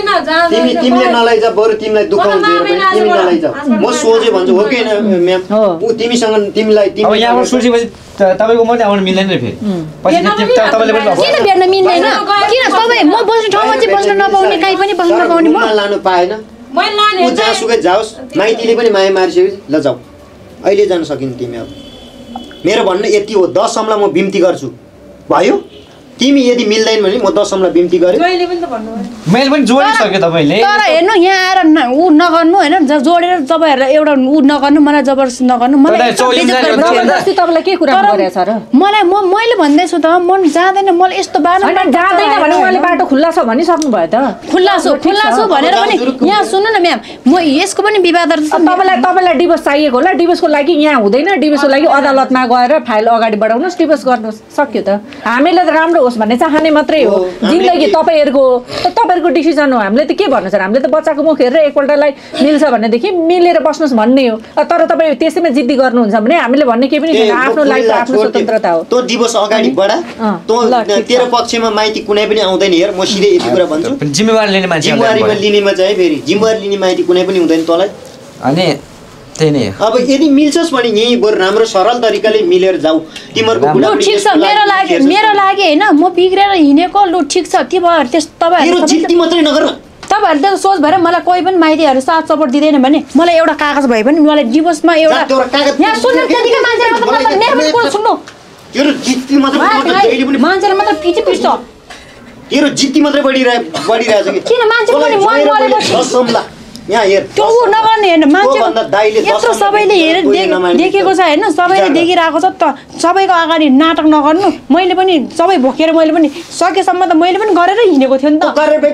तिमीले नलैजा बरु तिमीलाई दुखाउँछ तिमी नलैजा म सोझे भन्छु हो कि हैन म्याम तिमीसँग तिमीलाई अब यहाँबाट सोचेपछि तपाईको मात्रै आउन मिल्दैन नि फेरि पछि तपाईले पनि किन भेट्न मिल्दैन किन तपाईँ म बस्ने ठाउँमा चाहिँ बस्न नपाउने कहीँ पनि बस्न नपाउने म लानु पाएन उ जहाँसुकै जाओस् माइतीले पनि माया मारिसकेपछि ल जाऊ अहिले जान सकिन् तिमी अब मेरो भन्नु यति हो 10 सम्मलाई म बिन्ती गर्छु भयो तिमी यदि मिल्दैन भने म 10 सम्मलाई बिन्ती गर्छु मैले पनि जोडिसके तपाईले तर हेर्नु यहाँ आएर उ नगर्नु हैन जोडेर तपाईहरुलाई एउटा उ नगर्नु मलाई जबरजस्ती नगर्नु मलाई जबरजस्ती तपाईलाई के कुरा गरेछ र मलाई मैले भन्दै छु त म जाँदैन मलाई यस्तो बाटो जाँदैन भने उहाँले बाटो खुल्ला छ भनि सक्नु भयो त खुल्ला छु भनेर पनि यहाँ सुन्नु न म्याम म यसको पनि विवाद तपाईलाई डिभोर्स चाहिएको होला डिभोर्सको लागि यहाँ हुँदैन डिभोर्सको लागि अदालतमा गएर फाइल अगाडि बढाउनुस् डिभोर्स गर्नुस् सक्यो त हामीले त राम्रो होस् भन्ने चाहने मात्रै हो जिन्दगी तपाईहरुको डिसिजन हो हामीले त के भन्नु छ हामीले त बच्चाको मुख हेरेर एकपल्टलाई मिल्छ भनेदेखि मिलेर बस्नुस् भन्ने हो तर तपाई त्यसैमा जिद्दी गर्नुहुन्छ भने हामीले भन्ने केही पनि छैन आफ्नो लाइफ आफ्नो स्वतन्त्रता हो तो डिभोर्स अगाडि बढा तो तेरो पक्षमा माइती कुनै पनि आउँदैन हेर म सिधै यति कुरा भन्छु जिम्मेवारी लिने मान्छे जिम्मेवारीमा लिनेमा चाहिँ फेरि जिम्मेवारी लिने माइती कुनै पनि हुँदैन तँलाई अनि त्यही नै अब यदि मिल्छस् भने यही बरु राम्रो सरल तरिकाले मिलेर जाऊ तिमीहरुको बुढाबुढी ठीक छ मेरो लागि हैन म बिग्रेर हिँडेको लु ठीक छ तपाईहरु जिद्दी मात्रै नगर तपाईहरुले सोच भएर मलाई कोही पनि माइतीहरु साथ सपोर्ट दिदैन भने मलाई एउटा कागज भए पनि मलाई डिभोर्समा एउटा यहाँ सुन्नु त्यतिकै मान्छेले मतलब मेरो कुरा सुन्नु तेरो जिद्दी मात्रै मान्छेले मात्र पिछि पिछ तेरो जिद्दी मात्रै बढिरहेछ कि किन मान्छे पनि मन मरेपछि यहाँ हेर त्यो नगर्ने हेर्नु मान्छे यत्रो सबैले हेरेर देखेको छ हैन सबैले देखिरहेको छ त सबैको अगाडि नाटक नगर्नु मैले पनि सबै भोकेर मैले पनि सकेसम्म त मैले पनि गरेर हिँडेको थियो नि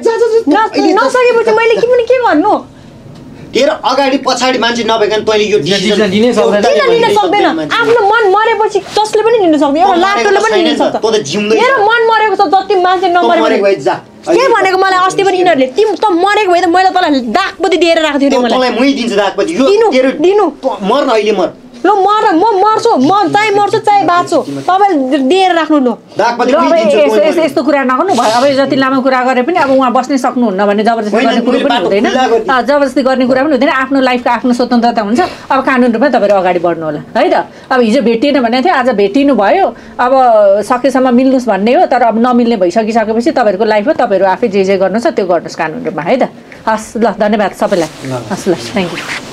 त नसकेपछि मैले के गर्नु तेरो अगाडि पछाडी मान्छे नभएकन तैले यो डिसिजन लिन सक्दैन आफ्नो मन मरेपछि जसले पनि लिन सक्दैन एउटा लाटोले पनि लिन सक्छ मेरो मन मरेको छ जति मान्छे नमरेको के भनेको मलाई अस्ति पनि यिनीहरुले तिम त मरेको भए त मैले तँलाई दागपति दिएर राखेको थिएँ नि मलाई मै दिन्छु दागपति यो दिनु मर्न अहिले मर ल म मर्छु म चाहे मर्छु चाहे बाँच्छु तपाईले दिएर राख्नु ल दागपति यस्तो कुरा नगर्नु भयो अब जति लामो कुरा गरे पनि अब उहाँ बस्नै सक्नुहुन्न भने जबरजस्ती गर्ने कुरा पनि हुँदैन जबरजस्ती गर्ने कुरा पनि हुँदैन आफ्नो लाइफको आफ्नो स्वतन्त्रता हुन्छ अब कानुन रूपमा तपाईहरु अगाडि बढ्नु होला है त अब हिजो भेटिएन भनेको थियो आज भेटिनु भयो अब सकेसम्म मिल्नुस् भन्ने हो तर अब नमिल्ने भइसकिसकेपछि तपाईहरुको लाइफमा तपाईहरु आफै जे गर्नु छ त्यो गर्नुस् कानुन रूपमा है त हस् ल धन्यवाद सबैलाई हस् ल थ्यांक यू